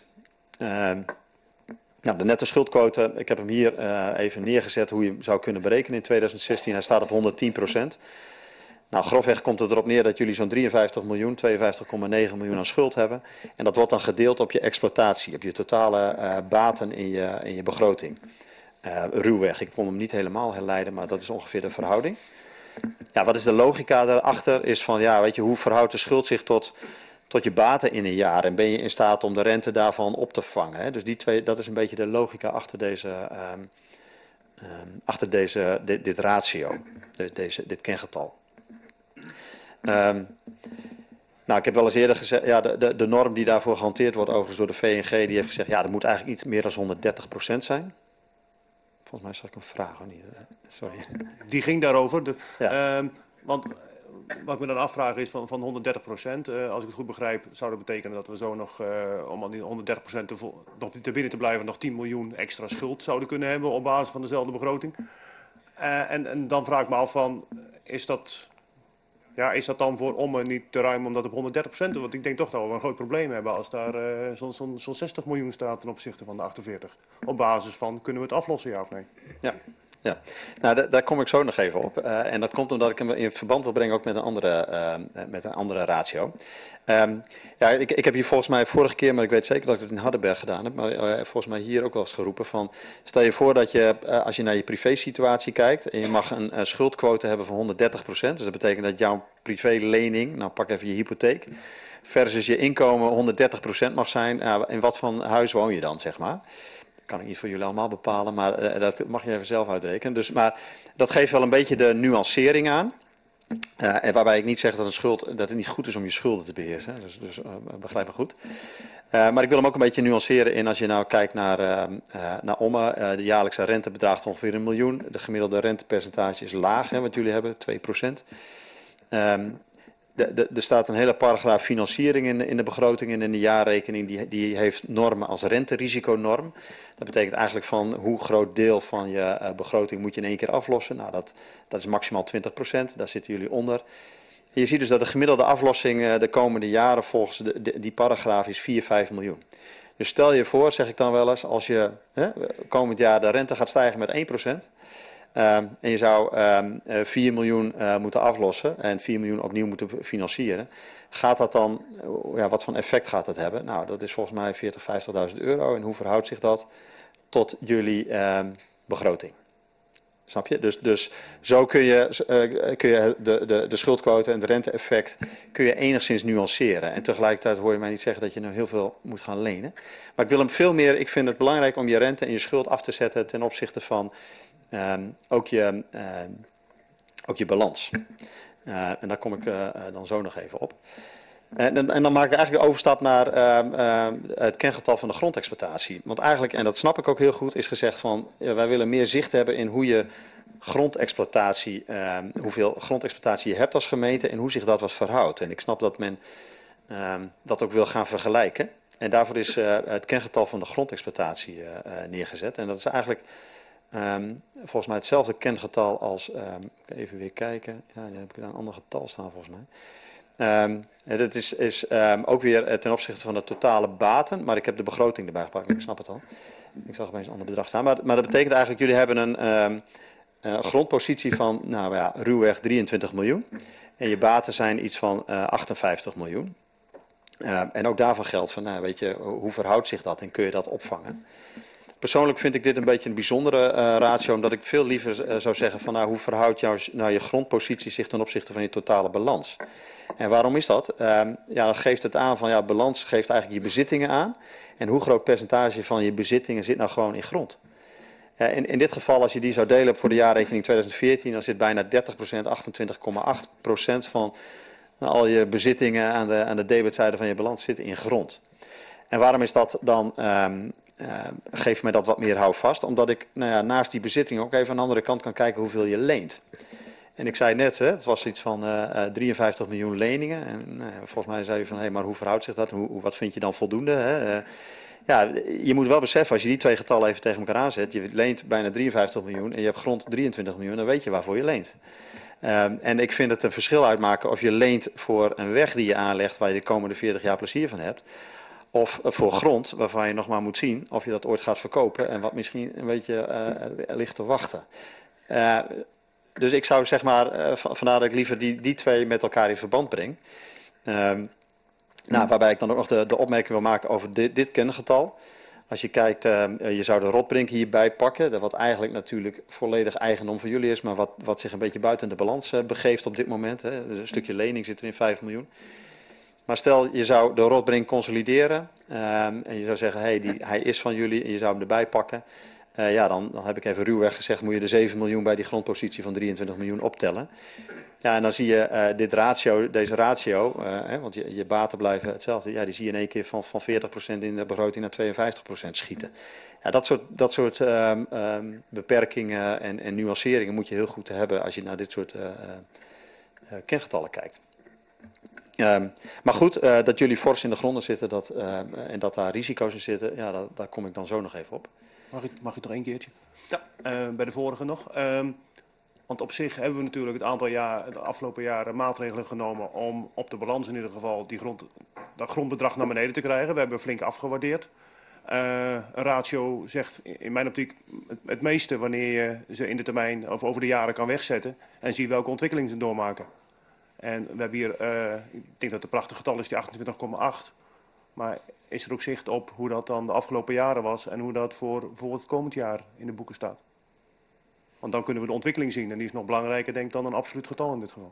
Nou, de netto schuldquote, ik heb hem hier even neergezet hoe je hem zou kunnen berekenen in 2016. Hij staat op 110%. Nou, grofweg komt het erop neer dat jullie zo'n 53 miljoen, 52,9 miljoen aan schuld hebben. En dat wordt dan gedeeld op je exploitatie, op je totale baten in je begroting. Ruwweg, ik kon hem niet helemaal herleiden, maar dat is ongeveer de verhouding. Ja, wat is de logica daarachter? Is van, ja, weet je, hoe verhoudt de schuld zich tot je baten in een jaar? En ben je in staat om de rente daarvan op te vangen? Hè? Dus die twee, dat is een beetje de logica achter dit ratio, dit kengetal. Nou, ik heb wel eens eerder gezegd, ja, de norm die daarvoor gehanteerd wordt, overigens door de VNG, die heeft gezegd, ja, dat moet eigenlijk iets meer dan 130% zijn. Volgens mij zag ik een vraag, of niet? Sorry. Die ging daarover. Ja. Want wat ik me dan afvraag is van 130%, als ik het goed begrijp, zou dat betekenen dat we zo nog, om aan die 130% nog te binnen te blijven, nog 10 miljoen extra schuld zouden kunnen hebben op basis van dezelfde begroting. En dan vraag ik me af van, is dat dan voor Ommen niet te ruim om dat op 130% te doen? Want ik denk toch dat we een groot probleem hebben als daar zo'n 60 miljoen staat ten opzichte van de 48. Op basis van, kunnen we het aflossen, ja of nee? Ja. Nou, daar kom ik zo nog even op. En dat komt omdat ik hem in verband wil brengen ook met een andere ratio. Ja, ik heb hier volgens mij vorige keer, maar ik weet zeker dat ik het in Hardenberg gedaan heb, maar volgens mij hier ook wel eens geroepen van, stel je voor dat je, als je naar je privésituatie kijkt en je mag een schuldquote hebben van 130%, dus dat betekent dat jouw privélening, nou pak even je hypotheek, versus je inkomen 130% mag zijn, in wat voor huis woon je dan, zeg maar? Kan ik niet voor jullie allemaal bepalen, maar dat mag je even zelf uitrekenen. Dus, maar dat geeft wel een beetje de nuancering aan. En waarbij ik niet zeg dat het niet goed is om je schulden te beheersen. Dus begrijp me goed. Maar ik wil hem ook een beetje nuanceren in als je nou kijkt naar Ommen. De jaarlijkse rente bedraagt ongeveer 1 miljoen. De gemiddelde rentepercentage is laag, wat jullie hebben, 2%. Er staat een hele paragraaf financiering in de begroting en in de jaarrekening. Die heeft normen als renterisiconorm. Dat betekent eigenlijk van hoe groot deel van je begroting moet je in één keer aflossen. Nou, dat is maximaal 20%. Daar zitten jullie onder. En je ziet dus dat de gemiddelde aflossing de komende jaren volgens die paragraaf is 4-5 miljoen. Dus stel je voor, zeg ik dan wel eens, als je komend jaar de rente gaat stijgen met 1%. En je zou 4 miljoen moeten aflossen en 4 miljoen opnieuw moeten financieren. Gaat dat dan, wat voor effect gaat dat hebben? Nou, dat is volgens mij 40.000, 50.000 euro. En hoe verhoudt zich dat tot jullie begroting? Snap je? Dus zo kun je de schuldquote en het rente-effect kun je enigszins nuanceren. En tegelijkertijd hoor je mij niet zeggen dat je nou heel veel moet gaan lenen. Maar ik wil hem veel meer, ik vind het belangrijk om je rente en je schuld af te zetten ten opzichte van ook je balans. En daar kom ik dan zo nog even op. En dan maak ik eigenlijk de overstap naar het kengetal van de grondexploitatie. Want eigenlijk, en dat snap ik ook heel goed, is gezegd van wij willen meer zicht hebben in hoe je grondexploitatie, hoeveel grondexploitatie je hebt als gemeente en hoe zich dat wat verhoudt. En ik snap dat men dat ook wil gaan vergelijken. En daarvoor is het kengetal van de grondexploitatie neergezet. En dat is eigenlijk volgens mij hetzelfde kengetal als, even weer kijken, ja, dan heb ik daar een ander getal staan volgens mij. Dat is ook weer ten opzichte van de totale baten, maar ik heb de begroting erbij gepakt, ik snap het al. Ik zag opeens een ander bedrag staan, maar dat betekent eigenlijk, jullie hebben een grondpositie van, nou ja, ruwweg 23 miljoen. En je baten zijn iets van 58 miljoen. En ook daarvan geldt van, nou, weet je, hoe verhoudt zich dat en kun je dat opvangen? Persoonlijk vind ik dit een beetje een bijzondere ratio, omdat ik veel liever zou zeggen van, nou, hoe verhoudt je grondpositie zich ten opzichte van je totale balans? En waarom is dat? Dan geeft het aan van, ja, balans geeft eigenlijk je bezittingen aan. En hoe groot percentage van je bezittingen zit nou gewoon in grond? In dit geval, als je die zou delen voor de jaarrekening 2014, dan zit bijna 30%, 28,8% van al je bezittingen aan de debitzijde van je balans zitten in grond. En waarom is dat dan? Geeft mij dat wat meer houvast, omdat ik naast die bezittingen ook even aan de andere kant kan kijken hoeveel je leent. En ik zei net, het was iets van 53 miljoen leningen. En volgens mij zei u van, maar hoe verhoudt zich dat? Wat vind je dan voldoende? Hè? Ja, je moet wel beseffen, als je die twee getallen even tegen elkaar aanzet, je leent bijna 53 miljoen en je hebt grond 23 miljoen, dan weet je waarvoor je leent. En ik vind het een verschil uitmaken of je leent voor een weg die je aanlegt waar je de komende 40 jaar plezier van hebt. Of voor grond waarvan je nog maar moet zien of je dat ooit gaat verkopen en wat misschien een beetje ligt te wachten. Dus ik zou zeg maar, vandaar dat ik liever die twee met elkaar in verband breng. Waarbij ik dan ook nog de opmerking wil maken over dit kengetal. Als je kijkt, je zou de Rotbrink hierbij pakken, wat eigenlijk natuurlijk volledig eigendom van jullie is, maar wat zich een beetje buiten de balans begeeft op dit moment. Hè. Dus een stukje lening zit er in 5 miljoen. Maar stel, je zou de Rotbrink consolideren en je zou zeggen, hij is van jullie en je zou hem erbij pakken. Dan heb ik even ruwweg gezegd, moet je de 7 miljoen bij die grondpositie van 23 miljoen optellen. Ja, en dan zie je deze ratio, want je baten blijven hetzelfde. Ja, die zie je in één keer van 40% in de begroting naar 52% schieten. Ja, dat soort beperkingen en nuanceringen moet je heel goed hebben als je naar dit soort kengetallen kijkt. Maar goed, dat jullie fors in de gronden zitten en dat daar risico's in zitten, ja, daar kom ik dan zo nog even op. Mag ik nog één keertje? Ja. Bij de vorige nog. Want op zich hebben we natuurlijk de afgelopen jaren maatregelen genomen om op de balans in ieder geval dat grondbedrag naar beneden te krijgen. We hebben flink afgewaardeerd. Een ratio zegt in mijn optiek het meeste wanneer je ze in de termijn of over de jaren kan wegzetten en zie welke ontwikkelingen ze doormaken. En we hebben hier, ik denk dat het een prachtig getal is, die 28,8. Maar is er ook zicht op hoe dat dan de afgelopen jaren was en hoe dat voor het komend jaar in de boeken staat? Want dan kunnen we de ontwikkeling zien en die is nog belangrijker denk ik dan een absoluut getal in dit geval.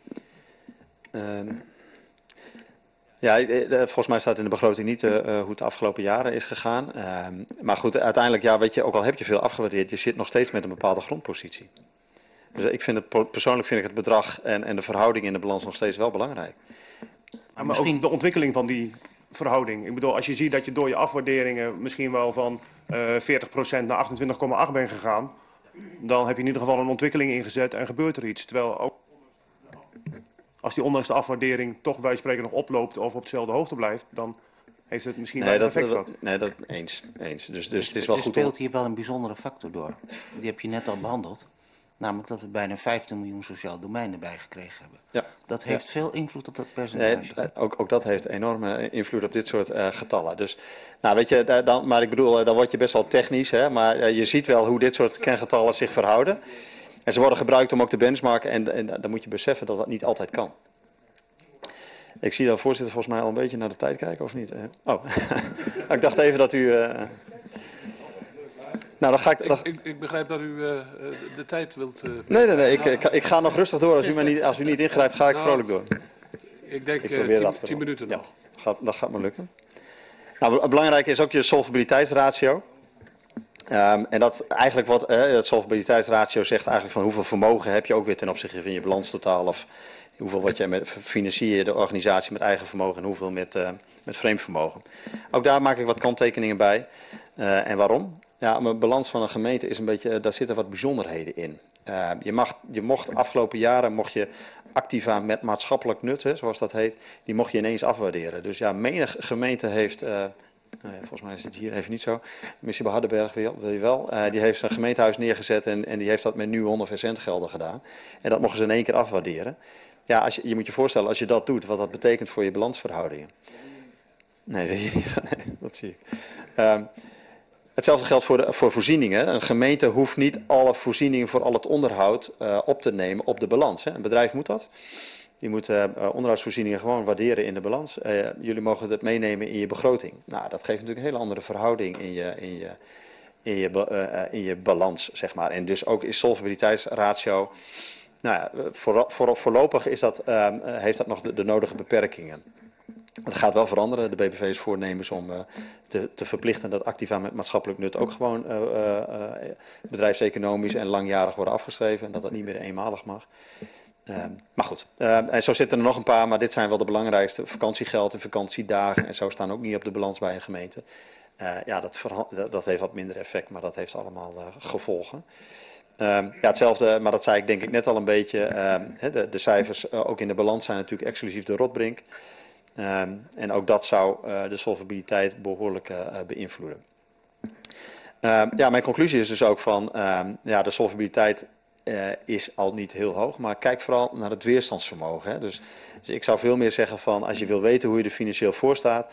Volgens mij staat in de begroting niet hoe het de afgelopen jaren is gegaan. Maar goed, uiteindelijk, ja, weet je, ook al heb je veel afgewaardeerd, je zit nog steeds met een bepaalde grondpositie. Dus persoonlijk vind ik het bedrag en de verhouding in de balans nog steeds wel belangrijk. Maar ook de ontwikkeling van die verhouding. Ik bedoel, als je ziet dat je door je afwaarderingen misschien wel van 40% naar 28,8 bent gegaan, dan heb je in ieder geval een ontwikkeling ingezet en gebeurt er iets. Terwijl ook als die ondanks de afwaardering toch bij spreken nog oploopt of op dezelfde hoogte blijft, dan heeft het misschien wel een effect gehad. Nee, dat eens. Dus het is wel goed. Er speelt hier wel een bijzondere factor door. Die heb je net al behandeld. Namelijk dat we bijna 15 miljoen sociaal domein erbij gekregen hebben. Ja. Dat heeft veel invloed op dat percentage. Nee, ook dat heeft enorme invloed op dit soort getallen. Dus, nou weet je, maar ik bedoel, dan word je best wel technisch. Hè, maar je ziet wel hoe dit soort kengetallen zich verhouden. En ze worden gebruikt om ook te benchmarken. En dan moet je beseffen dat dat niet altijd kan. Ik zie dat voorzitter volgens mij al een beetje naar de tijd kijken, of niet? Oh, ik dacht even dat u... Nou, dan ga ik begrijp dat u de tijd wilt... Nee. Ik ga nog rustig door. Als u niet ingrijpt, ga ik vrolijk door. Ik denk 10 minuten nog. Ja, dat gaat me lukken. Nou, belangrijk is ook je solvabiliteitsratio. En dat eigenlijk het solvabiliteitsratio zegt eigenlijk van hoeveel vermogen heb je ook weer ten opzichte van je balanstotaal. Of hoeveel financier je de organisatie met eigen vermogen en hoeveel met vreemd vermogen. Ook daar maak ik wat kanttekeningen bij. En waarom? Ja, een balans van een gemeente is een beetje, daar zitten wat bijzonderheden in. Je mocht afgelopen jaren mocht je activa met maatschappelijk nut, zoals dat heet, die mocht je ineens afwaarderen. Dus ja, menig gemeente heeft, volgens mij is het hier even niet zo, missie bij Hardenberg wil je wel, die heeft een gemeentehuis neergezet en die heeft dat met nu 100 centgelden gedaan. En dat mogen ze in één keer afwaarderen. Ja, je moet je voorstellen als je dat doet, wat dat betekent voor je balansverhoudingen. Nee, dat zie ik. Hetzelfde geldt voor voorzieningen. Een gemeente hoeft niet alle voorzieningen voor al het onderhoud op te nemen op de balans. Een bedrijf moet dat. Die moet onderhoudsvoorzieningen gewoon waarderen in de balans. Jullie mogen het meenemen in je begroting. Nou, dat geeft natuurlijk een hele andere verhouding in je balans, zeg maar. En dus ook is solvabiliteitsratio. Nou ja, voorlopig heeft dat nog de nodige beperkingen. Het gaat wel veranderen. De BBV is voornemens om te verplichten dat activa met maatschappelijk nut ook gewoon bedrijfseconomisch en langjarig worden afgeschreven. En dat dat niet meer eenmalig mag. Maar goed, en zo zitten er nog een paar, maar dit zijn wel de belangrijkste. Vakantiegeld en vakantiedagen en zo staan ook niet op de balans bij een gemeente. Dat heeft wat minder effect, maar dat heeft allemaal gevolgen. Ja, hetzelfde, maar dat zei ik denk ik net al een beetje. De cijfers ook in de balans zijn natuurlijk exclusief de Rotbrink. En ook dat zou de solvabiliteit behoorlijk beïnvloeden. Ja, mijn conclusie is dus ook van, ja, de solvabiliteit is al niet heel hoog, maar kijk vooral naar het weerstandsvermogen. Hè. Dus ik zou veel meer zeggen van, als je wil weten hoe je er financieel voor staat,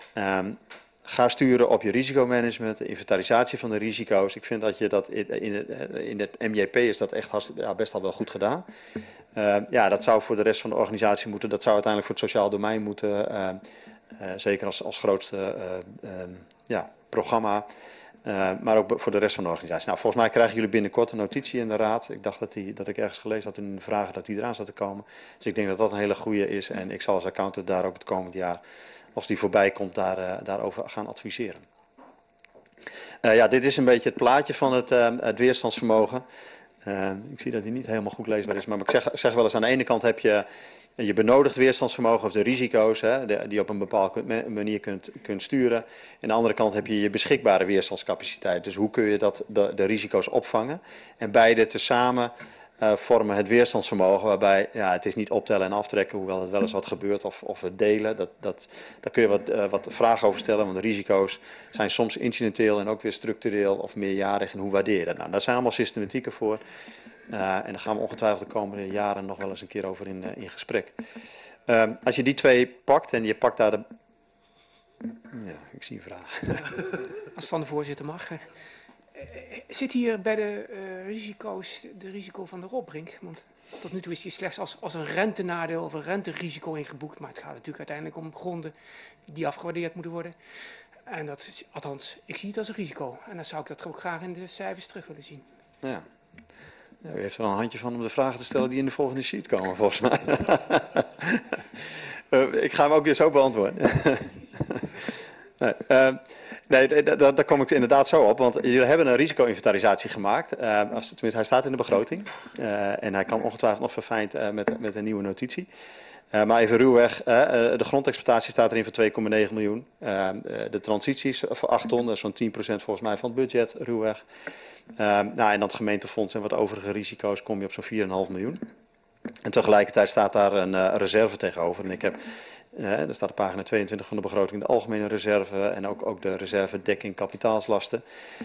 ga sturen op je risicomanagement, de inventarisatie van de risico's. Ik vind dat je dat in het MJP is dat echt best al wel goed gedaan. Ja, dat zou voor de rest van de organisatie moeten, dat zou uiteindelijk voor het sociaal domein moeten, zeker als grootste programma. Maar ook voor de rest van de organisatie. Nou, volgens mij krijgen jullie binnenkort een notitie in de raad. Ik dacht dat ik ergens gelezen had in de vragen dat die eraan zat te komen. Dus ik denk dat dat een hele goede is. En ik zal als accountant daar ook het komend jaar, als die voorbij komt, daarover gaan adviseren. Ja, dit is een beetje het plaatje van het weerstandsvermogen. Ik zie dat hij niet helemaal goed leesbaar is. Maar ik zeg wel eens, aan de ene kant heb je je benodigd weerstandsvermogen of de risico's, die je op een bepaalde manier kunt sturen. En aan de andere kant heb je je beschikbare weerstandscapaciteit. Dus hoe kun je de risico's opvangen? En beide tezamen vormen het weerstandsvermogen, waarbij het is niet optellen en aftrekken, hoewel het wel eens wat gebeurt, of het delen. Daar kun je wat vragen over stellen, want de risico's zijn soms incidenteel en ook weer structureel of meerjarig. En hoe waardeer je dat? Nou, daar zijn allemaal systematieken voor. En daar gaan we ongetwijfeld de komende jaren nog wel eens een keer over in gesprek. Als je die twee pakt en je pakt daar de... Ja, ik zie een vraag. Als het van de voorzitter mag. Zit hier bij de risico's de risico van de Rotbrink? Want tot nu toe is die slechts als een rentenadeel of een renterisico ingeboekt. Maar het gaat natuurlijk uiteindelijk om gronden die afgewaardeerd moeten worden. En dat is, althans, ik zie het als een risico. En dan zou ik dat ook graag in de cijfers terug willen zien. Ja. U heeft er wel een handje van om de vragen te stellen die in de volgende sheet komen, volgens mij. Ik ga hem ook weer zo beantwoorden. Nee, daar kom ik inderdaad zo op, want jullie hebben een risico-inventarisatie gemaakt. Tenminste, hij staat in de begroting. En hij kan ongetwijfeld nog verfijnd met een nieuwe notitie. Maar even ruwweg, de grondexploitatie staat erin voor 2,9 miljoen. De transities voor 8 ton, dat is zo'n 10% volgens mij van het budget, ruwweg. En dan het gemeentefonds en wat overige risico's kom je op zo'n 4,5 miljoen. En tegelijkertijd staat daar een reserve tegenover. En ik heb, er staat op pagina 22 van de begroting de algemene reserve en ook de reservedekking kapitaalslasten.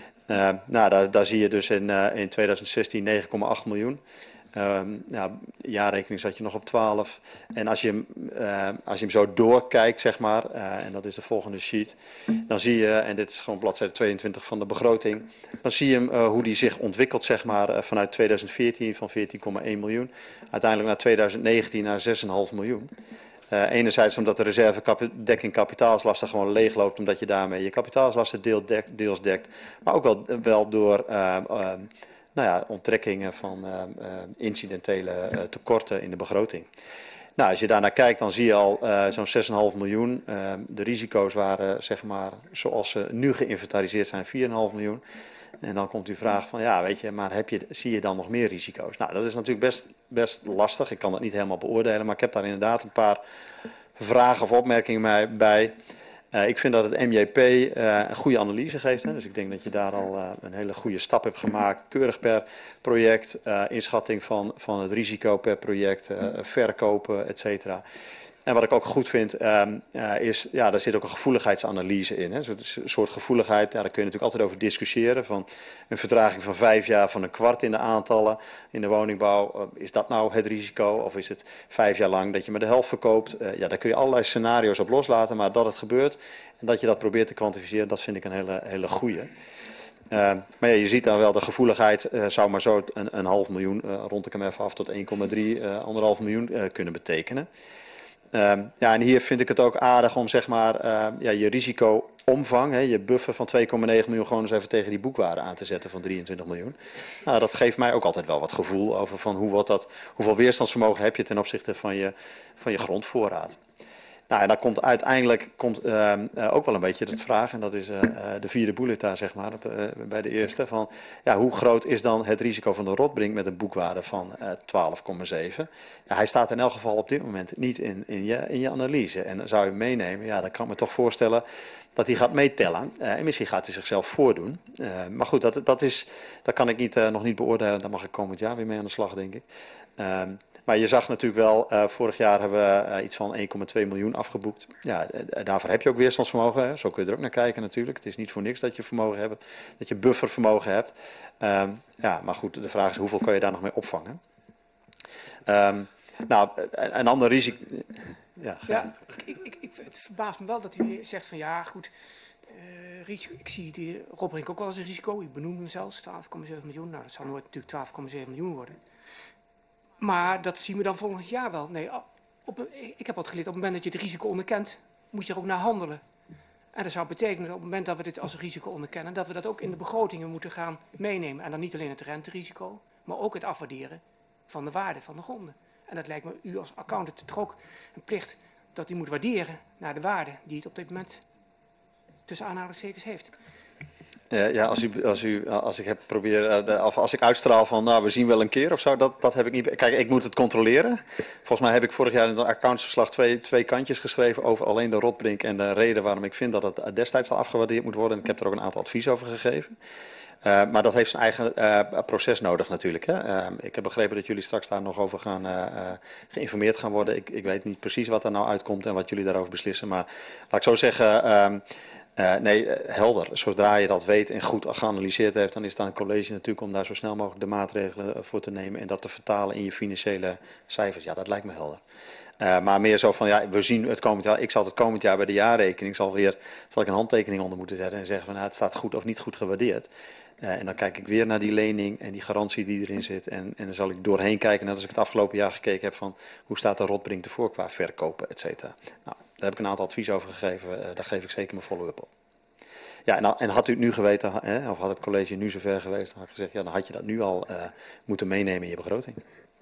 Daar zie je dus in 2016 9,8 miljoen. Jaarrekening zat je nog op 12. En als je hem zo doorkijkt, zeg maar, en dat is de volgende sheet, dan zie je, en dit is gewoon bladzijde 22 van de begroting, dan zie je hoe die zich ontwikkelt, zeg maar, vanuit 2014 van 14,1 miljoen, uiteindelijk naar 2019 naar 6,5 miljoen. Enerzijds omdat de reservedekking kapitaalslasten gewoon leeg loopt, omdat je daarmee je kapitaalslasten deels dekt, maar ook wel door onttrekkingen van incidentele tekorten in de begroting. Nou, als je daarnaar kijkt, dan zie je al zo'n 6,5 miljoen. De risico's waren, zeg maar, zoals ze nu geïnventariseerd zijn, 4,5 miljoen. En dan komt die vraag van, ja, weet je, maar zie je dan nog meer risico's? Nou, dat is natuurlijk best lastig. Ik kan dat niet helemaal beoordelen, maar ik heb daar inderdaad een paar vragen of opmerkingen bij. Ik vind dat het MJP een goede analyse geeft. Hè. Dus ik denk dat je daar al een hele goede stap hebt gemaakt. Keurig per project, inschatting van het risico per project, verkopen, et cetera. En wat ik ook goed vind, is, ja, daar zit ook een gevoeligheidsanalyse in. Hè. Een soort gevoeligheid, daar kun je natuurlijk altijd over discussiëren. Van een vertraging van 5 jaar, van 1/4 in de aantallen in de woningbouw. Is dat nou het risico? Of is het 5 jaar lang dat je maar de helft verkoopt? Daar kun je allerlei scenario's op loslaten, maar dat het gebeurt en dat je dat probeert te kwantificeren, dat vind ik een hele goeie. Maar ja, je ziet dan wel, de gevoeligheid zou maar zo een half miljoen, rond ik hem even af tot 1,3, 1,5 miljoen kunnen betekenen. En hier vind ik het ook aardig om, zeg maar, je risicoomvang, je buffer van 2,9 miljoen gewoon eens even tegen die boekwaarde aan te zetten van 23 miljoen. Nou, dat geeft mij ook altijd wel wat gevoel over van hoeveel weerstandsvermogen heb je ten opzichte van je grondvoorraad. Nou, en dan komt uiteindelijk ook wel een beetje de vraag, en dat is de vierde bullet daar, zeg maar, bij de eerste, van ja, hoe groot is dan het risico van de rotbrink met een boekwaarde van 12,7? Ja, hij staat in elk geval op dit moment niet in je analyse. En zou je hem meenemen, ja, dan kan ik me toch voorstellen dat hij gaat meetellen. En misschien gaat hij zichzelf voordoen. Maar goed, dat kan ik nog niet beoordelen. Daar mag ik komend jaar weer mee aan de slag, denk ik. Maar je zag natuurlijk wel, vorig jaar hebben we iets van 1,2 miljoen afgeboekt. Ja, daarvoor heb je ook weerstandsvermogen. Hè. Zo kun je er ook naar kijken natuurlijk. Het is niet voor niks dat je vermogen hebt, dat je buffervermogen hebt. Ja, maar goed, de vraag is hoeveel kun je daar nog mee opvangen? Nou, een ander risico. Ja, het verbaast me wel dat u zegt van ja, goed. Risico, ik zie die Rotbrink ook wel als een risico. Ik benoem hem zelfs, 12,7 miljoen. Nou, dat zal nooit natuurlijk 12,7 miljoen worden. Maar dat zien we dan volgend jaar wel. Nee, ik heb wat geleerd. Op het moment dat je het risico onderkent, moet je er ook naar handelen. En dat zou betekenen dat op het moment dat we dit als een risico onderkennen, dat we dat ook in de begrotingen moeten gaan meenemen. En dan niet alleen het renterisico, maar ook het afwaarderen van de waarde van de gronden. En dat lijkt me u als accountant toch ook een plicht dat u moet waarderen naar de waarde die het op dit moment tussen aanhalingstekens heeft. Ja, als ik heb proberen, of als ik uitstraal van, nou, we zien wel een keer of zo, dat heb ik niet. Kijk, ik moet het controleren. Volgens mij heb ik vorig jaar in het accountantsverslag twee kantjes geschreven over alleen de Rotbrink en de reden waarom ik vind dat het destijds al afgewaardeerd moet worden. En ik heb er ook een aantal advies over gegeven. Maar dat heeft zijn eigen proces nodig natuurlijk. Hè. Ik heb begrepen dat jullie straks daar nog over geïnformeerd gaan worden. Ik weet niet precies wat er nou uitkomt en wat jullie daarover beslissen. Maar laat ik zo zeggen, nee, helder. Zodra je dat weet en goed geanalyseerd heeft, dan is het aan het college natuurlijk om daar zo snel mogelijk de maatregelen voor te nemen en dat te vertalen in je financiële cijfers. Ja, dat lijkt me helder. Maar meer zo van, ja, we zien het komend jaar, ik zal het komend jaar bij de jaarrekening, zal ik een handtekening onder moeten zetten en zeggen van, nou, het staat goed of niet goed gewaardeerd. En dan kijk ik weer naar die lening en die garantie die erin zit. En dan zal ik doorheen kijken, net als ik het afgelopen jaar gekeken heb van hoe staat de Rotbrink ervoor qua verkopen, et cetera. Nou, daar heb ik een aantal advies over gegeven, daar geef ik zeker mijn follow-up op. Ja, en had u het nu geweten, of had het college nu zover geweest, dan had ik gezegd, ja, dan had je dat nu al moeten meenemen in je begroting.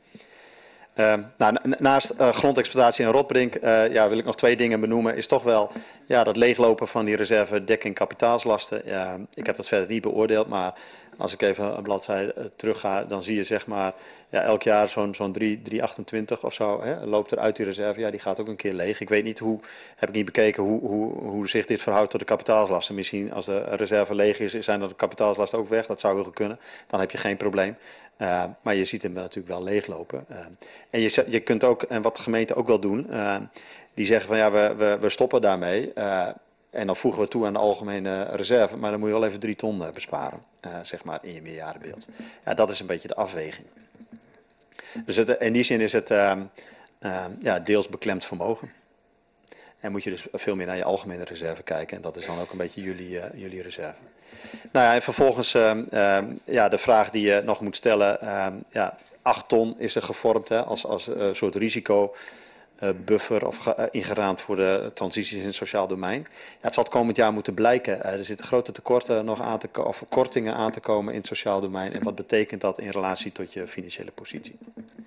Nou, naast grondexploitatie en Rotbrink ja, wil ik nog twee dingen benoemen. Is toch wel ja, dat leeglopen van die reserve dekking kapitaalslasten. Ik heb dat verder niet beoordeeld, maar als ik even een bladzijde terug ga, dan zie je zeg maar ja, elk jaar zo'n 328 of zo loopt er uit die reserve. Ja, die gaat ook een keer leeg. Ik weet niet heb ik niet bekeken hoe zich dit verhoudt tot de kapitaalslasten. Misschien als de reserve leeg is, zijn de kapitaalslasten ook weg. Dat zou wel kunnen. Dan heb je geen probleem. Maar je ziet hem natuurlijk wel leeglopen. En je kunt ook, en wat de gemeente ook wel doen, die zeggen van ja, we stoppen daarmee. En dan voegen we toe aan de algemene reserve. Maar dan moet je wel even 3 ton besparen, zeg maar, in je meerjarenbeeld. Ja, dat is een beetje de afweging. Dus in die zin is het ja, deels beklemd vermogen. En moet je dus veel meer naar je algemene reserve kijken. En dat is dan ook een beetje jullie reserve. Nou ja, en vervolgens ja, de vraag die je nog moet stellen. Ja, 8 ton is er gevormd als soort risicobuffer of ingeraamd voor de transities in het sociaal domein. Ja, het zal het komend jaar moeten blijken. Er zitten grote tekorten nog of kortingen aan te komen in het sociaal domein. En wat betekent dat in relatie tot je financiële positie?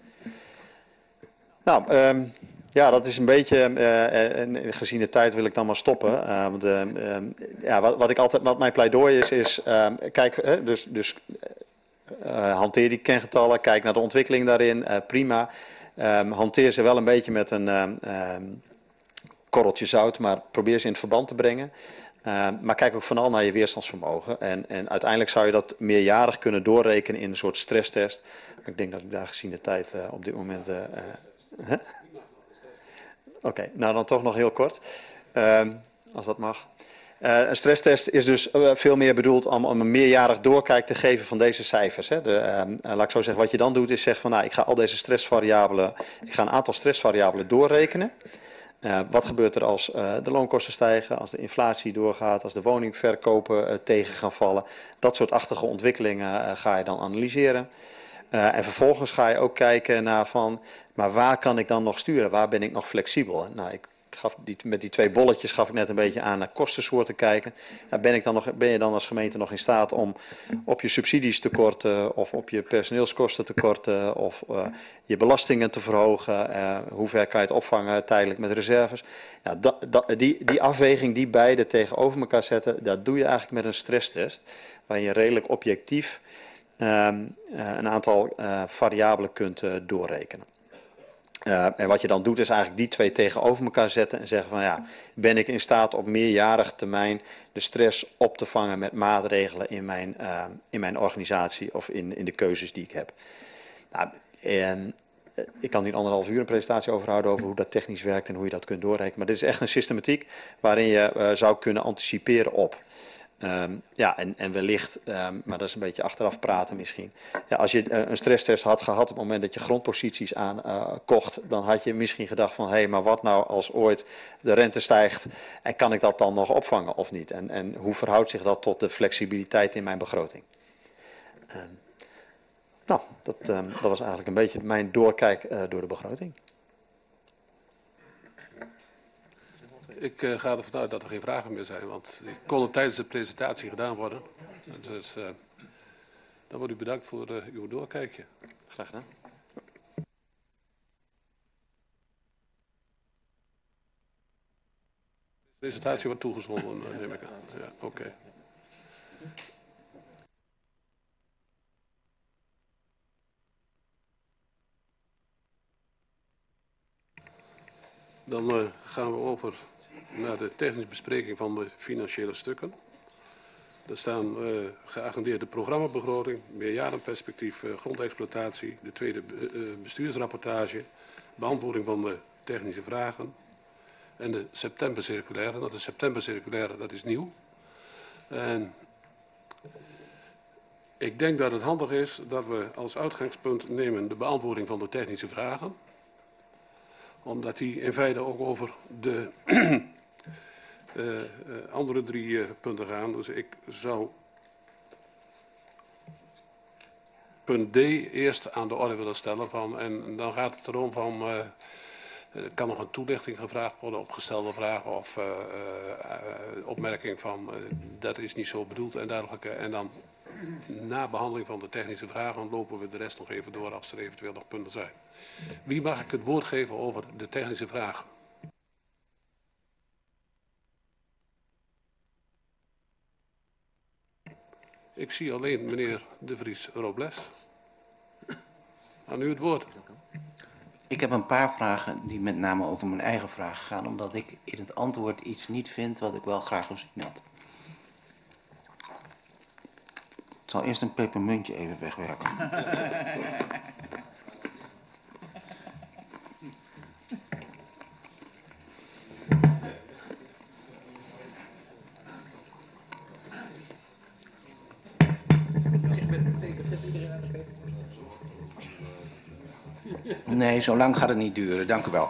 Nou, ja, dat is een beetje, en gezien de tijd wil ik dan maar stoppen. Ja, wat mijn pleidooi is kijk, dus hanteer die kengetallen, kijk naar de ontwikkeling daarin, prima. Hanteer ze wel een beetje met een korreltje zout, maar probeer ze in het verband te brengen. Maar kijk ook vooral naar je weerstandsvermogen. En uiteindelijk zou je dat meerjarig kunnen doorrekenen in een soort stresstest. Ik denk dat ik daar gezien de tijd op dit moment... Oké, nou dan toch nog heel kort, als dat mag. Een stresstest is dus veel meer bedoeld om een meerjarig doorkijk te geven van deze cijfers. Hè. Laat ik zo zeggen, wat je dan doet is zeggen van nou, ik ga al deze stressvariabelen, ik ga een aantal stressvariabelen doorrekenen. Wat gebeurt er als de loonkosten stijgen, als de inflatie doorgaat, als de woningverkopen tegen gaan vallen. Dat soort achtige ontwikkelingen ga je dan analyseren. En vervolgens ga je ook kijken naar van, maar waar kan ik dan nog sturen? Waar ben ik nog flexibel? Nou, met die 2 bolletjes gaf ik net een beetje aan naar kostensoorten kijken. Ja, ben je dan als gemeente nog in staat om op je subsidies te korten of op je personeelskosten te korten of je belastingen te verhogen? Hoe ver kan je het opvangen tijdelijk met reserves? Ja, die afweging, die beide tegenover elkaar zetten, dat doe je eigenlijk met een stresstest. Waar je redelijk objectief een aantal variabelen kunt doorrekenen. En wat je dan doet is eigenlijk die 2 tegenover elkaar zetten en zeggen van ja, ben ik in staat op meerjarige termijn de stress op te vangen met maatregelen in mijn organisatie of in de keuzes die ik heb. Nou, en ik kan hier 1,5 uur een presentatie over houden over hoe dat technisch werkt en hoe je dat kunt doorrekenen. Maar dit is echt een systematiek waarin je zou kunnen anticiperen op. Ja, en wellicht, maar dat is een beetje achteraf praten misschien. Ja, als je een stresstest had gehad op het moment dat je grondposities kocht, dan had je misschien gedacht van, hé, maar wat nou als ooit de rente stijgt en kan ik dat dan nog opvangen of niet? En hoe verhoudt zich dat tot de flexibiliteit in mijn begroting? Nou, dat was eigenlijk een beetje mijn doorkijk door de begroting. Ik ga ervan uit dat er geen vragen meer zijn, want die konden tijdens de presentatie gedaan worden. Dus dan wordt u bedankt voor uw doorkijkje. Graag gedaan. De presentatie wordt toegezonden, neem ik aan. Ja, oké. Dan gaan we over naar de technische bespreking van de financiële stukken. Er staan geagendeerde programmabegroting, meerjarenperspectief grondexploitatie, de tweede bestuursrapportage, beantwoording van de technische vragen en de septembercirculaire. Nou, de septembercirculaire, dat is nieuw. En ik denk dat het handig is dat we als uitgangspunt nemen de beantwoording van de technische vragen. Omdat die in feite ook over de andere 3 punten gaan. Dus ik zou punt D eerst aan de orde willen stellen. En dan gaat het erom van, kan nog een toelichting gevraagd worden op gestelde vragen of opmerking van dat is niet zo bedoeld en dergelijke. En dan na behandeling van de technische vragen lopen we de rest nog even door als er eventueel nog punten zijn. Wie mag ik het woord geven over de technische vragen? Ik zie alleen meneer De Vries Robles. Aan u het woord. Ik heb een paar vragen die met name over mijn eigen vragen gaan, omdat ik in het antwoord iets niet vind wat ik wel graag gezien had. Ik zal eerst een pepermuntje even wegwerken. Nee, zo lang gaat het niet duren, dank u wel.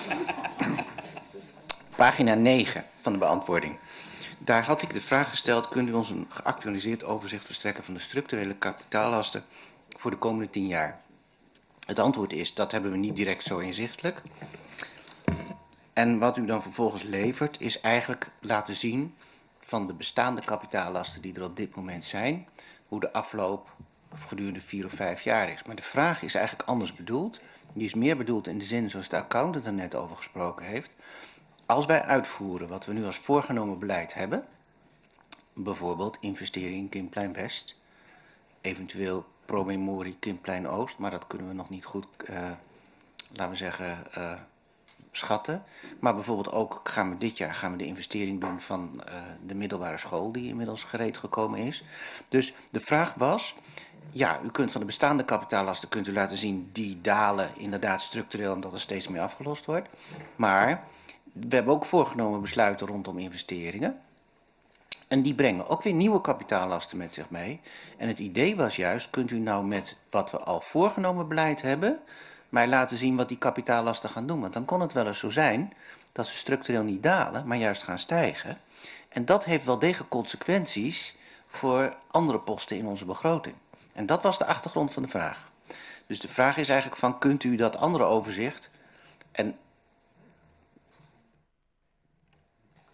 Pagina 9 van de beantwoording. Daar had ik de vraag gesteld, kunt u ons een geactualiseerd overzicht verstrekken van de structurele kapitaallasten voor de komende 10 jaar? Het antwoord is, dat hebben we niet direct zo inzichtelijk. En wat u dan vervolgens levert, is eigenlijk laten zien van de bestaande kapitaallasten die er op dit moment zijn, hoe de afloop gedurende 4 of 5 jaar is. Maar de vraag is eigenlijk anders bedoeld. Die is meer bedoeld in de zin zoals de accountant er net over gesproken heeft. Als wij uitvoeren wat we nu als voorgenomen beleid hebben, bijvoorbeeld investering in Kimplein West, eventueel pro-memorie Kimplein Oost, maar dat kunnen we nog niet goed, laten we zeggen, schatten. Maar bijvoorbeeld ook dit jaar de investering doen van de middelbare school die inmiddels gereed gekomen is. Dus de vraag was, ja, u kunt van de bestaande kapitaallasten kunt u laten zien die dalen inderdaad structureel omdat er steeds meer afgelost wordt. Maar we hebben ook voorgenomen besluiten rondom investeringen. En die brengen ook weer nieuwe kapitaallasten met zich mee. En het idee was juist, kunt u nou met wat we al voorgenomen beleid hebben, mij laten zien wat die kapitaallasten gaan doen. Want dan kon het wel eens zo zijn dat ze structureel niet dalen, maar juist gaan stijgen. En dat heeft wel degelijk consequenties voor andere posten in onze begroting. En dat was de achtergrond van de vraag. Dus de vraag is eigenlijk van, kunt u dat andere overzicht en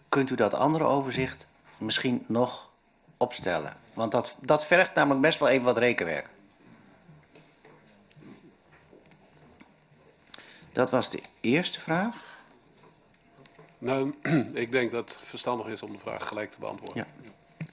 kunt u dat andere overzicht misschien nog opstellen? Want dat vergt namelijk best wel even wat rekenwerk. Dat was de eerste vraag. Nou, ik denk dat het verstandig is om de vraag gelijk te beantwoorden. Ja.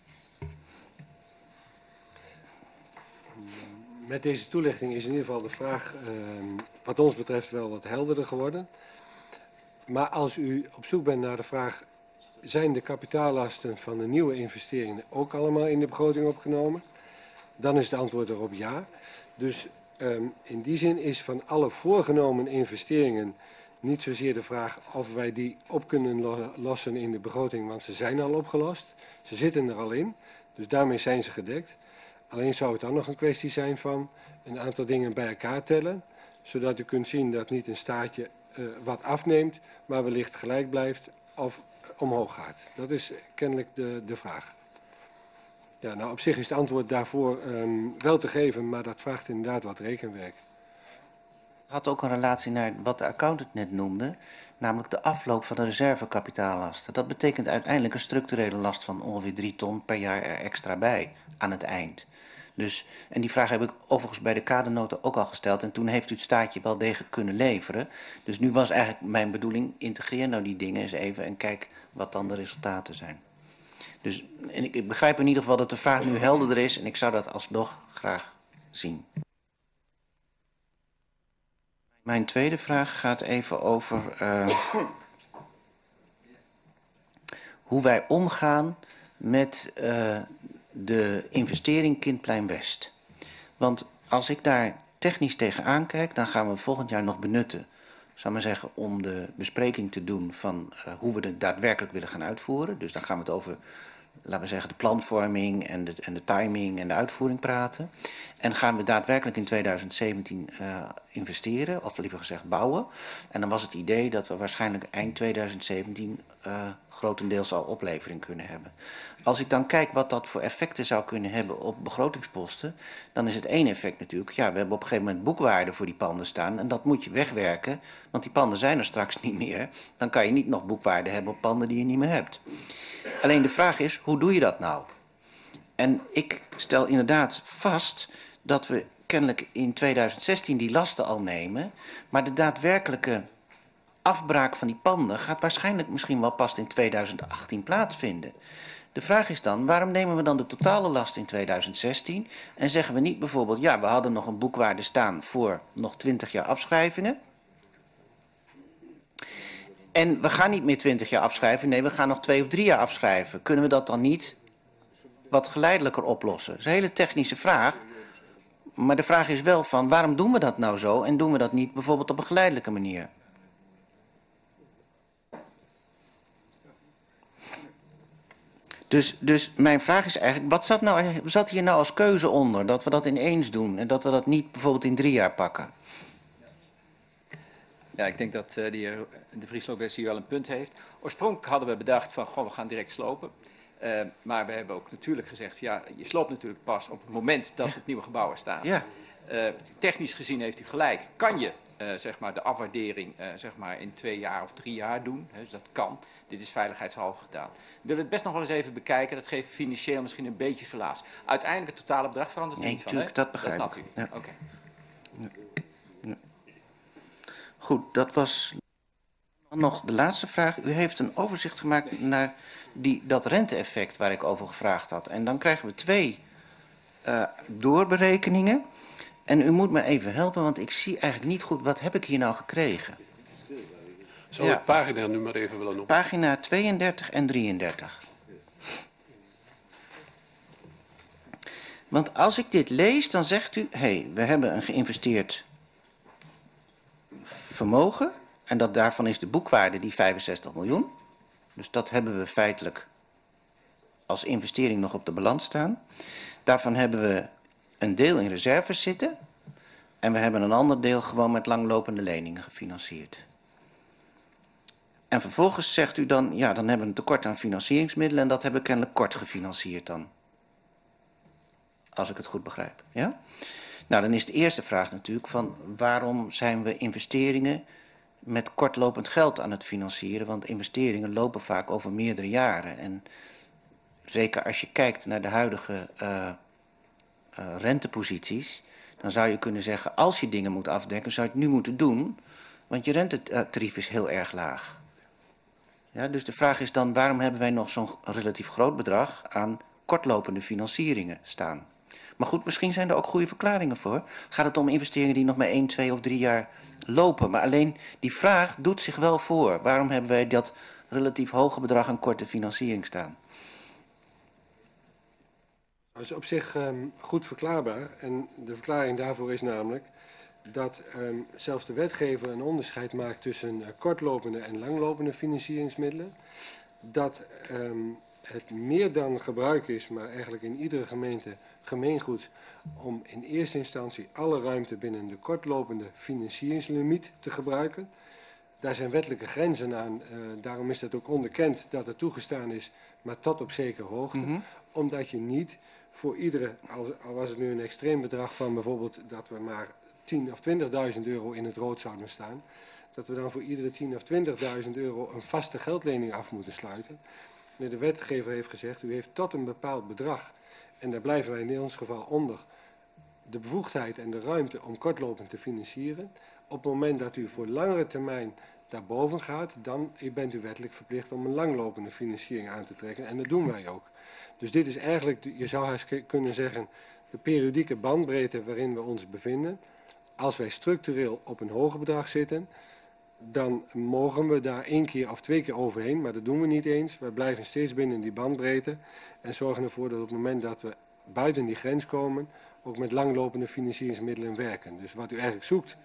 Met deze toelichting is in ieder geval de vraag wat ons betreft wel wat helderder geworden. Maar als u op zoek bent naar de vraag, zijn de kapitaallasten van de nieuwe investeringen ook allemaal in de begroting opgenomen? Dan is het antwoord erop ja. Dus in die zin is van alle voorgenomen investeringen niet zozeer de vraag of wij die op kunnen lossen in de begroting, want ze zijn al opgelost. Ze zitten er al in, dus daarmee zijn ze gedekt. Alleen zou het dan nog een kwestie zijn van een aantal dingen bij elkaar tellen, zodat u kunt zien dat niet een staartje wat afneemt, maar wellicht gelijk blijft of omhoog gaat. Dat is kennelijk de vraag. Ja, nou op zich is het antwoord daarvoor wel te geven, maar dat vraagt inderdaad wat rekenwerk. Had ook een relatie naar wat de accountant net noemde, namelijk de afloop van de reservekapitaallasten. Dat betekent uiteindelijk een structurele last van ongeveer 3 ton per jaar er extra bij aan het eind. Dus, en die vraag heb ik overigens bij de kadernoten ook al gesteld en toen heeft u het staatje wel degelijk kunnen leveren. Dus nu was eigenlijk mijn bedoeling, integreer nou die dingen eens even en kijk wat dan de resultaten zijn. Dus, en ik begrijp in ieder geval dat de vraag nu helderder is en ik zou dat alsnog graag zien. Mijn tweede vraag gaat even over hoe wij omgaan met de investering Kindplein West. Want als ik daar technisch tegenaan kijk, dan gaan we volgend jaar nog benutten, zou maar zeggen, om de bespreking te doen van hoe we het daadwerkelijk willen gaan uitvoeren. Dus dan gaan we het over, laten we zeggen, de planvorming en de timing en de uitvoering praten. En gaan we daadwerkelijk in 2017 investeren, of liever gezegd bouwen. En dan was het idee dat we waarschijnlijk eind 2017 grotendeels al oplevering kunnen hebben. Als ik dan kijk wat dat voor effecten zou kunnen hebben op begrotingsposten, dan is het één effect natuurlijk, ja, we hebben op een gegeven moment boekwaarde voor die panden staan en dat moet je wegwerken, want die panden zijn er straks niet meer. Dan kan je niet nog boekwaarde hebben op panden die je niet meer hebt. Alleen de vraag is, hoe doe je dat nou? En ik stel inderdaad vast dat we kennelijk in 2016 die lasten al nemen, maar de daadwerkelijke afbraak van die panden gaat waarschijnlijk misschien wel pas in 2018 plaatsvinden. De vraag is dan, waarom nemen we dan de totale last in 2016 en zeggen we niet bijvoorbeeld, ja, we hadden nog een boekwaarde staan voor nog 20 jaar afschrijvingen. En we gaan niet meer 20 jaar afschrijven, nee, we gaan nog 2 of 3 jaar afschrijven. Kunnen we dat dan niet wat geleidelijker oplossen? Dat is een hele technische vraag. Maar de vraag is wel van, waarom doen we dat nou zo en doen we dat niet bijvoorbeeld op een geleidelijke manier? Dus mijn vraag is eigenlijk, wat zat hier nou als keuze onder? Dat we dat ineens doen en dat we dat niet bijvoorbeeld in 3 jaar pakken? Ja, ik denk dat de heer De Vries Lopez hier wel een punt heeft. Oorspronkelijk hadden we bedacht van, goh, we gaan direct slopen. Maar we hebben ook natuurlijk gezegd, ja, je sloopt natuurlijk pas op het moment dat het nieuwe gebouw er staat. Ja. Technisch gezien heeft u gelijk, kan je zeg maar de afwaardering zeg maar in 2 jaar of 3 jaar doen. Dus dat kan. Dit is veiligheidshalve gedaan. We willen het best nog wel eens even bekijken. Dat geeft financieel misschien een beetje verlaas. Uiteindelijk het totale bedrag verandert er Nee, niet van. natuurlijk, dat begrijp snapt ik. u. Ja. Oké. Ja. Goed, dat was nog de laatste vraag. U heeft een overzicht gemaakt naar dat rente-effect waar ik over gevraagd had. En dan krijgen we 2 doorberekeningen. En u moet me even helpen, want ik zie eigenlijk niet goed, wat heb ik hier nou gekregen? Zou ik pagina nu maar even willen noemen? Pagina 32 en 33. Want als ik dit lees, dan zegt u, hé, we hebben een geïnvesteerd vermogen. En daarvan is de boekwaarde die 65 miljoen. Dus dat hebben we feitelijk als investering nog op de balans staan. Daarvan hebben we een deel in reserves zitten. En we hebben een ander deel gewoon met langlopende leningen gefinancierd. En vervolgens zegt u dan, ja, dan hebben we een tekort aan financieringsmiddelen en dat hebben we kennelijk kort gefinancierd dan. Als ik het goed begrijp, ja? Nou, dan is de eerste vraag natuurlijk van, waarom zijn we investeringen met kortlopend geld aan het financieren, want investeringen lopen vaak over meerdere jaren. En zeker als je kijkt naar de huidige renteposities, dan zou je kunnen zeggen, als je dingen moet afdekken, zou je het nu moeten doen, want je rentetarief is heel erg laag. Ja, dus de vraag is dan, waarom hebben wij nog zo'n relatief groot bedrag aan kortlopende financieringen staan? Maar goed, misschien zijn er ook goede verklaringen voor. Gaat het om investeringen die nog maar 1, 2 of 3 jaar lopen? Maar alleen die vraag doet zich wel voor. Waarom hebben wij dat relatief hoge bedrag aan korte financiering staan? Dat is op zich goed verklaarbaar. En de verklaring daarvoor is namelijk dat zelfs de wetgever een onderscheid maakt tussen kortlopende en langlopende financieringsmiddelen. Dat het meer dan gebruik is, maar eigenlijk in iedere gemeente gemeengoed, om in eerste instantie alle ruimte binnen de kortlopende financieringslimiet te gebruiken. Daar zijn wettelijke grenzen aan, daarom is het ook onderkend dat het toegestaan is, maar tot op zekere hoogte. Omdat je niet voor iedere, al was het nu een extreem bedrag van bijvoorbeeld dat we maar 10.000 of 20.000 euro in het rood zouden staan, dat we dan voor iedere 10.000 of 20.000 euro een vaste geldlening af moeten sluiten. Nee, de wetgever heeft gezegd, u heeft tot een bepaald bedrag, en daar blijven wij in ons geval onder, de bevoegdheid en de ruimte om kortlopend te financieren. Op het moment dat u voor langere termijn daarboven gaat, dan bent u wettelijk verplicht om een langlopende financiering aan te trekken. En dat doen wij ook. Dus dit is eigenlijk, je zou kunnen zeggen, de periodieke bandbreedte waarin we ons bevinden. Als wij structureel op een hoger bedrag zitten, dan mogen we daar 1 keer of 2 keer overheen, maar dat doen we niet eens. We blijven steeds binnen die bandbreedte en zorgen ervoor dat op het moment dat we buiten die grens komen, ook met langlopende financieringsmiddelen werken. Dus wat u eigenlijk zoekt,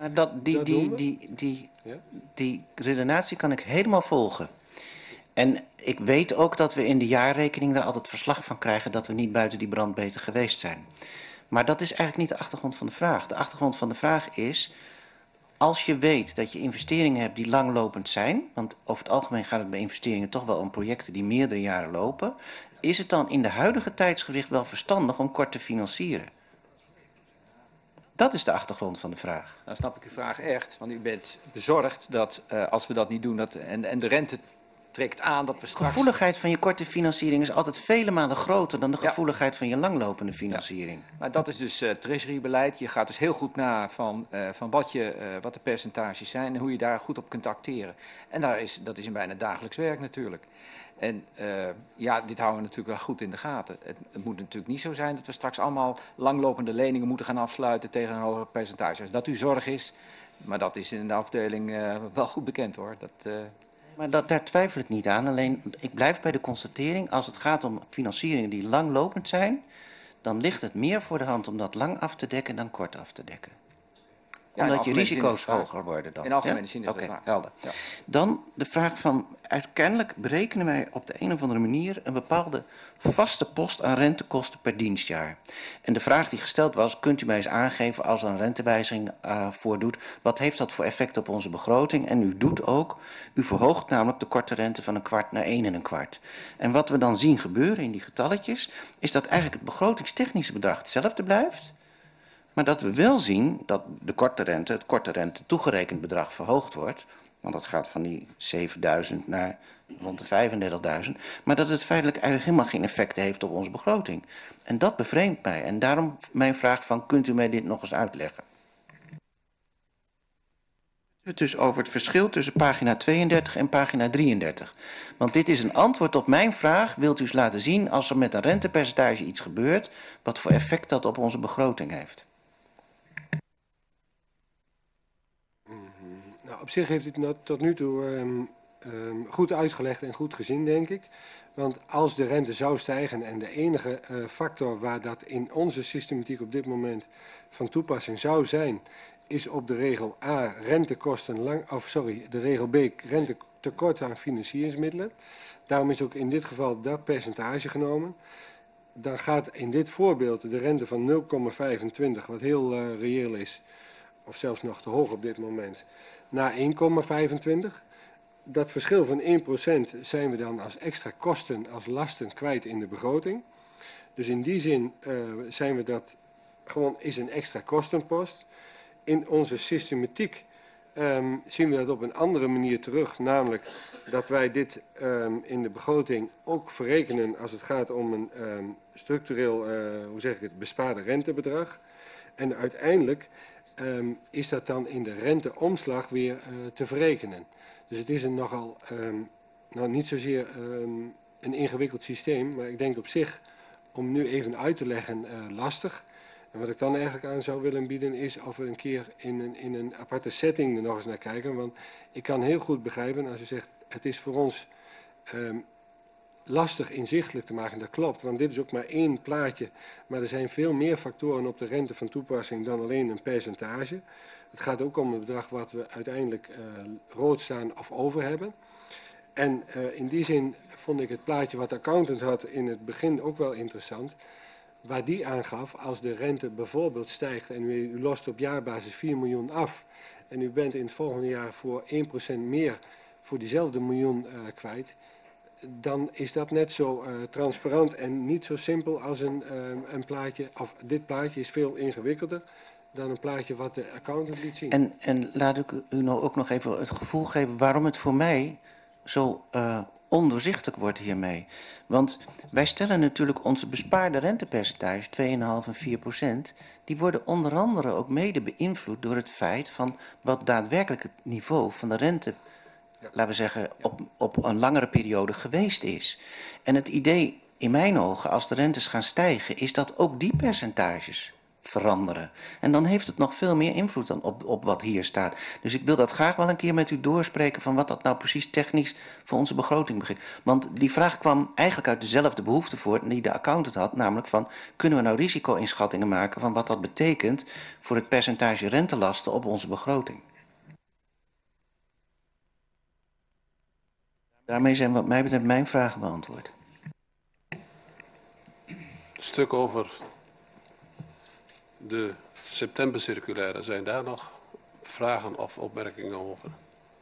die redenatie kan ik helemaal volgen. En ik weet ook dat we in de jaarrekening er altijd verslag van krijgen dat we niet buiten die brandbreedte geweest zijn. Maar dat is eigenlijk niet de achtergrond van de vraag. De achtergrond van de vraag is, als je weet dat je investeringen hebt die langlopend zijn, want over het algemeen gaat het bij investeringen toch wel om projecten die meerdere jaren lopen, is het dan in de huidige tijdsgewicht wel verstandig om kort te financieren? Dat is de achtergrond van de vraag. Nou snap ik uw vraag echt, want u bent bezorgd dat als we dat niet doen, en de rente trekt aan dat we straks... De gevoeligheid van je korte financiering is altijd vele malen groter dan de gevoeligheid van je langlopende financiering. Ja. Maar dat is dus treasury-beleid. Je gaat dus heel goed na van wat de percentages zijn en hoe je daar goed op kunt acteren. En dat is in bijna dagelijks werk natuurlijk. En dit houden we natuurlijk wel goed in de gaten. Het moet natuurlijk niet zo zijn dat we straks allemaal langlopende leningen moeten gaan afsluiten tegen een hoger percentage. Als dat uw zorg is, maar dat is in de afdeling wel goed bekend hoor. Maar daar twijfel ik niet aan. Alleen ik blijf bij de constatering, als het gaat om financieringen die langlopend zijn, dan ligt het meer voor de hand om dat lang af te dekken dan kort af te dekken. Omdat je risico's hoger worden dan. In algemene zin is dat waar. Helder. Ja. Dan de vraag van, uiteindelijk berekenen wij op de een of andere manier een bepaalde vaste post aan rentekosten per dienstjaar. En de vraag die gesteld was, kunt u mij eens aangeven als er een rentewijziging voordoet, wat heeft dat voor effect op onze begroting? En u doet ook, u verhoogt namelijk de korte rente van 1/4 naar 1,25. En wat we dan zien gebeuren in die getalletjes, is dat eigenlijk het begrotingstechnische bedrag hetzelfde blijft. Maar dat we wel zien dat het korte rente toegerekend bedrag verhoogd wordt. Want dat gaat van die 7.000 naar rond de 35.000. Maar dat het feitelijk eigenlijk helemaal geen effect heeft op onze begroting. En dat bevreemdt mij. En daarom mijn vraag van, kunt u mij dit nog eens uitleggen? Het dus over het verschil tussen pagina 32 en pagina 33. Want dit is een antwoord op mijn vraag. Wilt u eens laten zien als er met een rentepercentage iets gebeurt, wat voor effect dat op onze begroting heeft? Nou, op zich heeft u het tot nu toe goed uitgelegd en goed gezien, denk ik. Want als de rente zou stijgen en de enige factor waar dat in onze systematiek op dit moment van toepassing zou zijn, is op de regel A, de regel B, rentetekort aan financieringsmiddelen. Daarom is ook in dit geval dat percentage genomen. Dan gaat in dit voorbeeld de rente van 0,25, wat heel reëel is, of zelfs nog te hoog op dit moment, naar 1,25. Dat verschil van 1% zijn we dan als extra kosten, als lasten kwijt in de begroting. Dus in die zin zijn we dat gewoon, is een extra kostenpost. In onze systematiek zien we dat op een andere manier terug. Namelijk dat wij dit in de begroting ook verrekenen als het gaat om een structureel, bespaarde rentebedrag. En uiteindelijk is dat dan in de renteomslag weer te verrekenen. Dus het is een nogal, niet zozeer een ingewikkeld systeem, maar ik denk op zich, om nu even uit te leggen, lastig. En wat ik dan eigenlijk aan zou willen bieden is of we een keer in een aparte setting er nog eens naar kijken. Want ik kan heel goed begrijpen als u zegt, het is voor ons lastig inzichtelijk te maken. Dat klopt, want dit is ook maar één plaatje. Maar er zijn veel meer factoren op de rente van toepassing dan alleen een percentage. Het gaat ook om het bedrag wat we uiteindelijk rood staan of over hebben. En in die zin vond ik het plaatje wat de accountant had in het begin ook wel interessant. Waar die aangaf, als de rente bijvoorbeeld stijgt en u lost op jaarbasis 4 miljoen af. En u bent in het volgende jaar voor 1% meer voor diezelfde miljoen kwijt. Dan is dat net zo transparant en niet zo simpel als een plaatje. Of dit plaatje is veel ingewikkelder dan een plaatje wat de accountant liet zien. En laat ik u nou ook nog even het gevoel geven waarom het voor mij zo ondoorzichtig wordt hiermee. Want wij stellen natuurlijk onze bespaarde rentepercentage, 2,5 en 4%, die worden onder andere ook mede beïnvloed door het feit van wat daadwerkelijk het niveau van de rente, laten we zeggen, op een langere periode geweest is. En het idee in mijn ogen, als de rentes gaan stijgen, is dat ook die percentages veranderen. En dan heeft het nog veel meer invloed dan op wat hier staat. Dus ik wil dat graag wel een keer met u doorspreken van wat dat nou precies technisch voor onze begroting betekent. Want die vraag kwam eigenlijk uit dezelfde behoefte voort die de accountant had, namelijk van kunnen we nou risico-inschattingen maken van wat dat betekent voor het percentage rentelasten op onze begroting. Daarmee zijn wat mij betreft mijn vragen beantwoord. Een stuk over de septembercirculaire. Zijn daar nog vragen of opmerkingen over?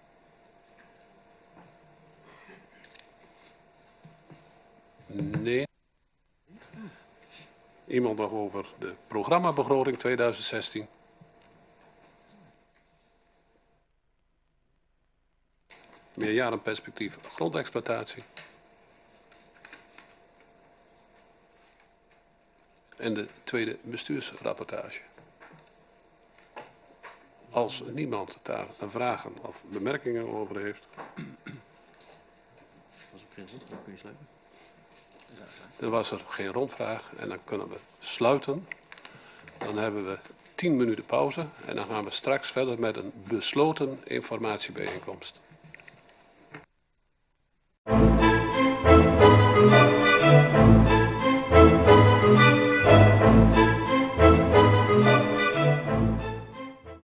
Nee. Iemand nog over de programmabegroting 2016? Meerjarenperspectief grondexploitatie. En de tweede bestuursrapportage. Als niemand daar vragen of bemerkingen over heeft. Dan was er geen rondvraag en dan kunnen we sluiten. Dan hebben we 10 minuten pauze en dan gaan we straks verder met een besloten informatiebijeenkomst.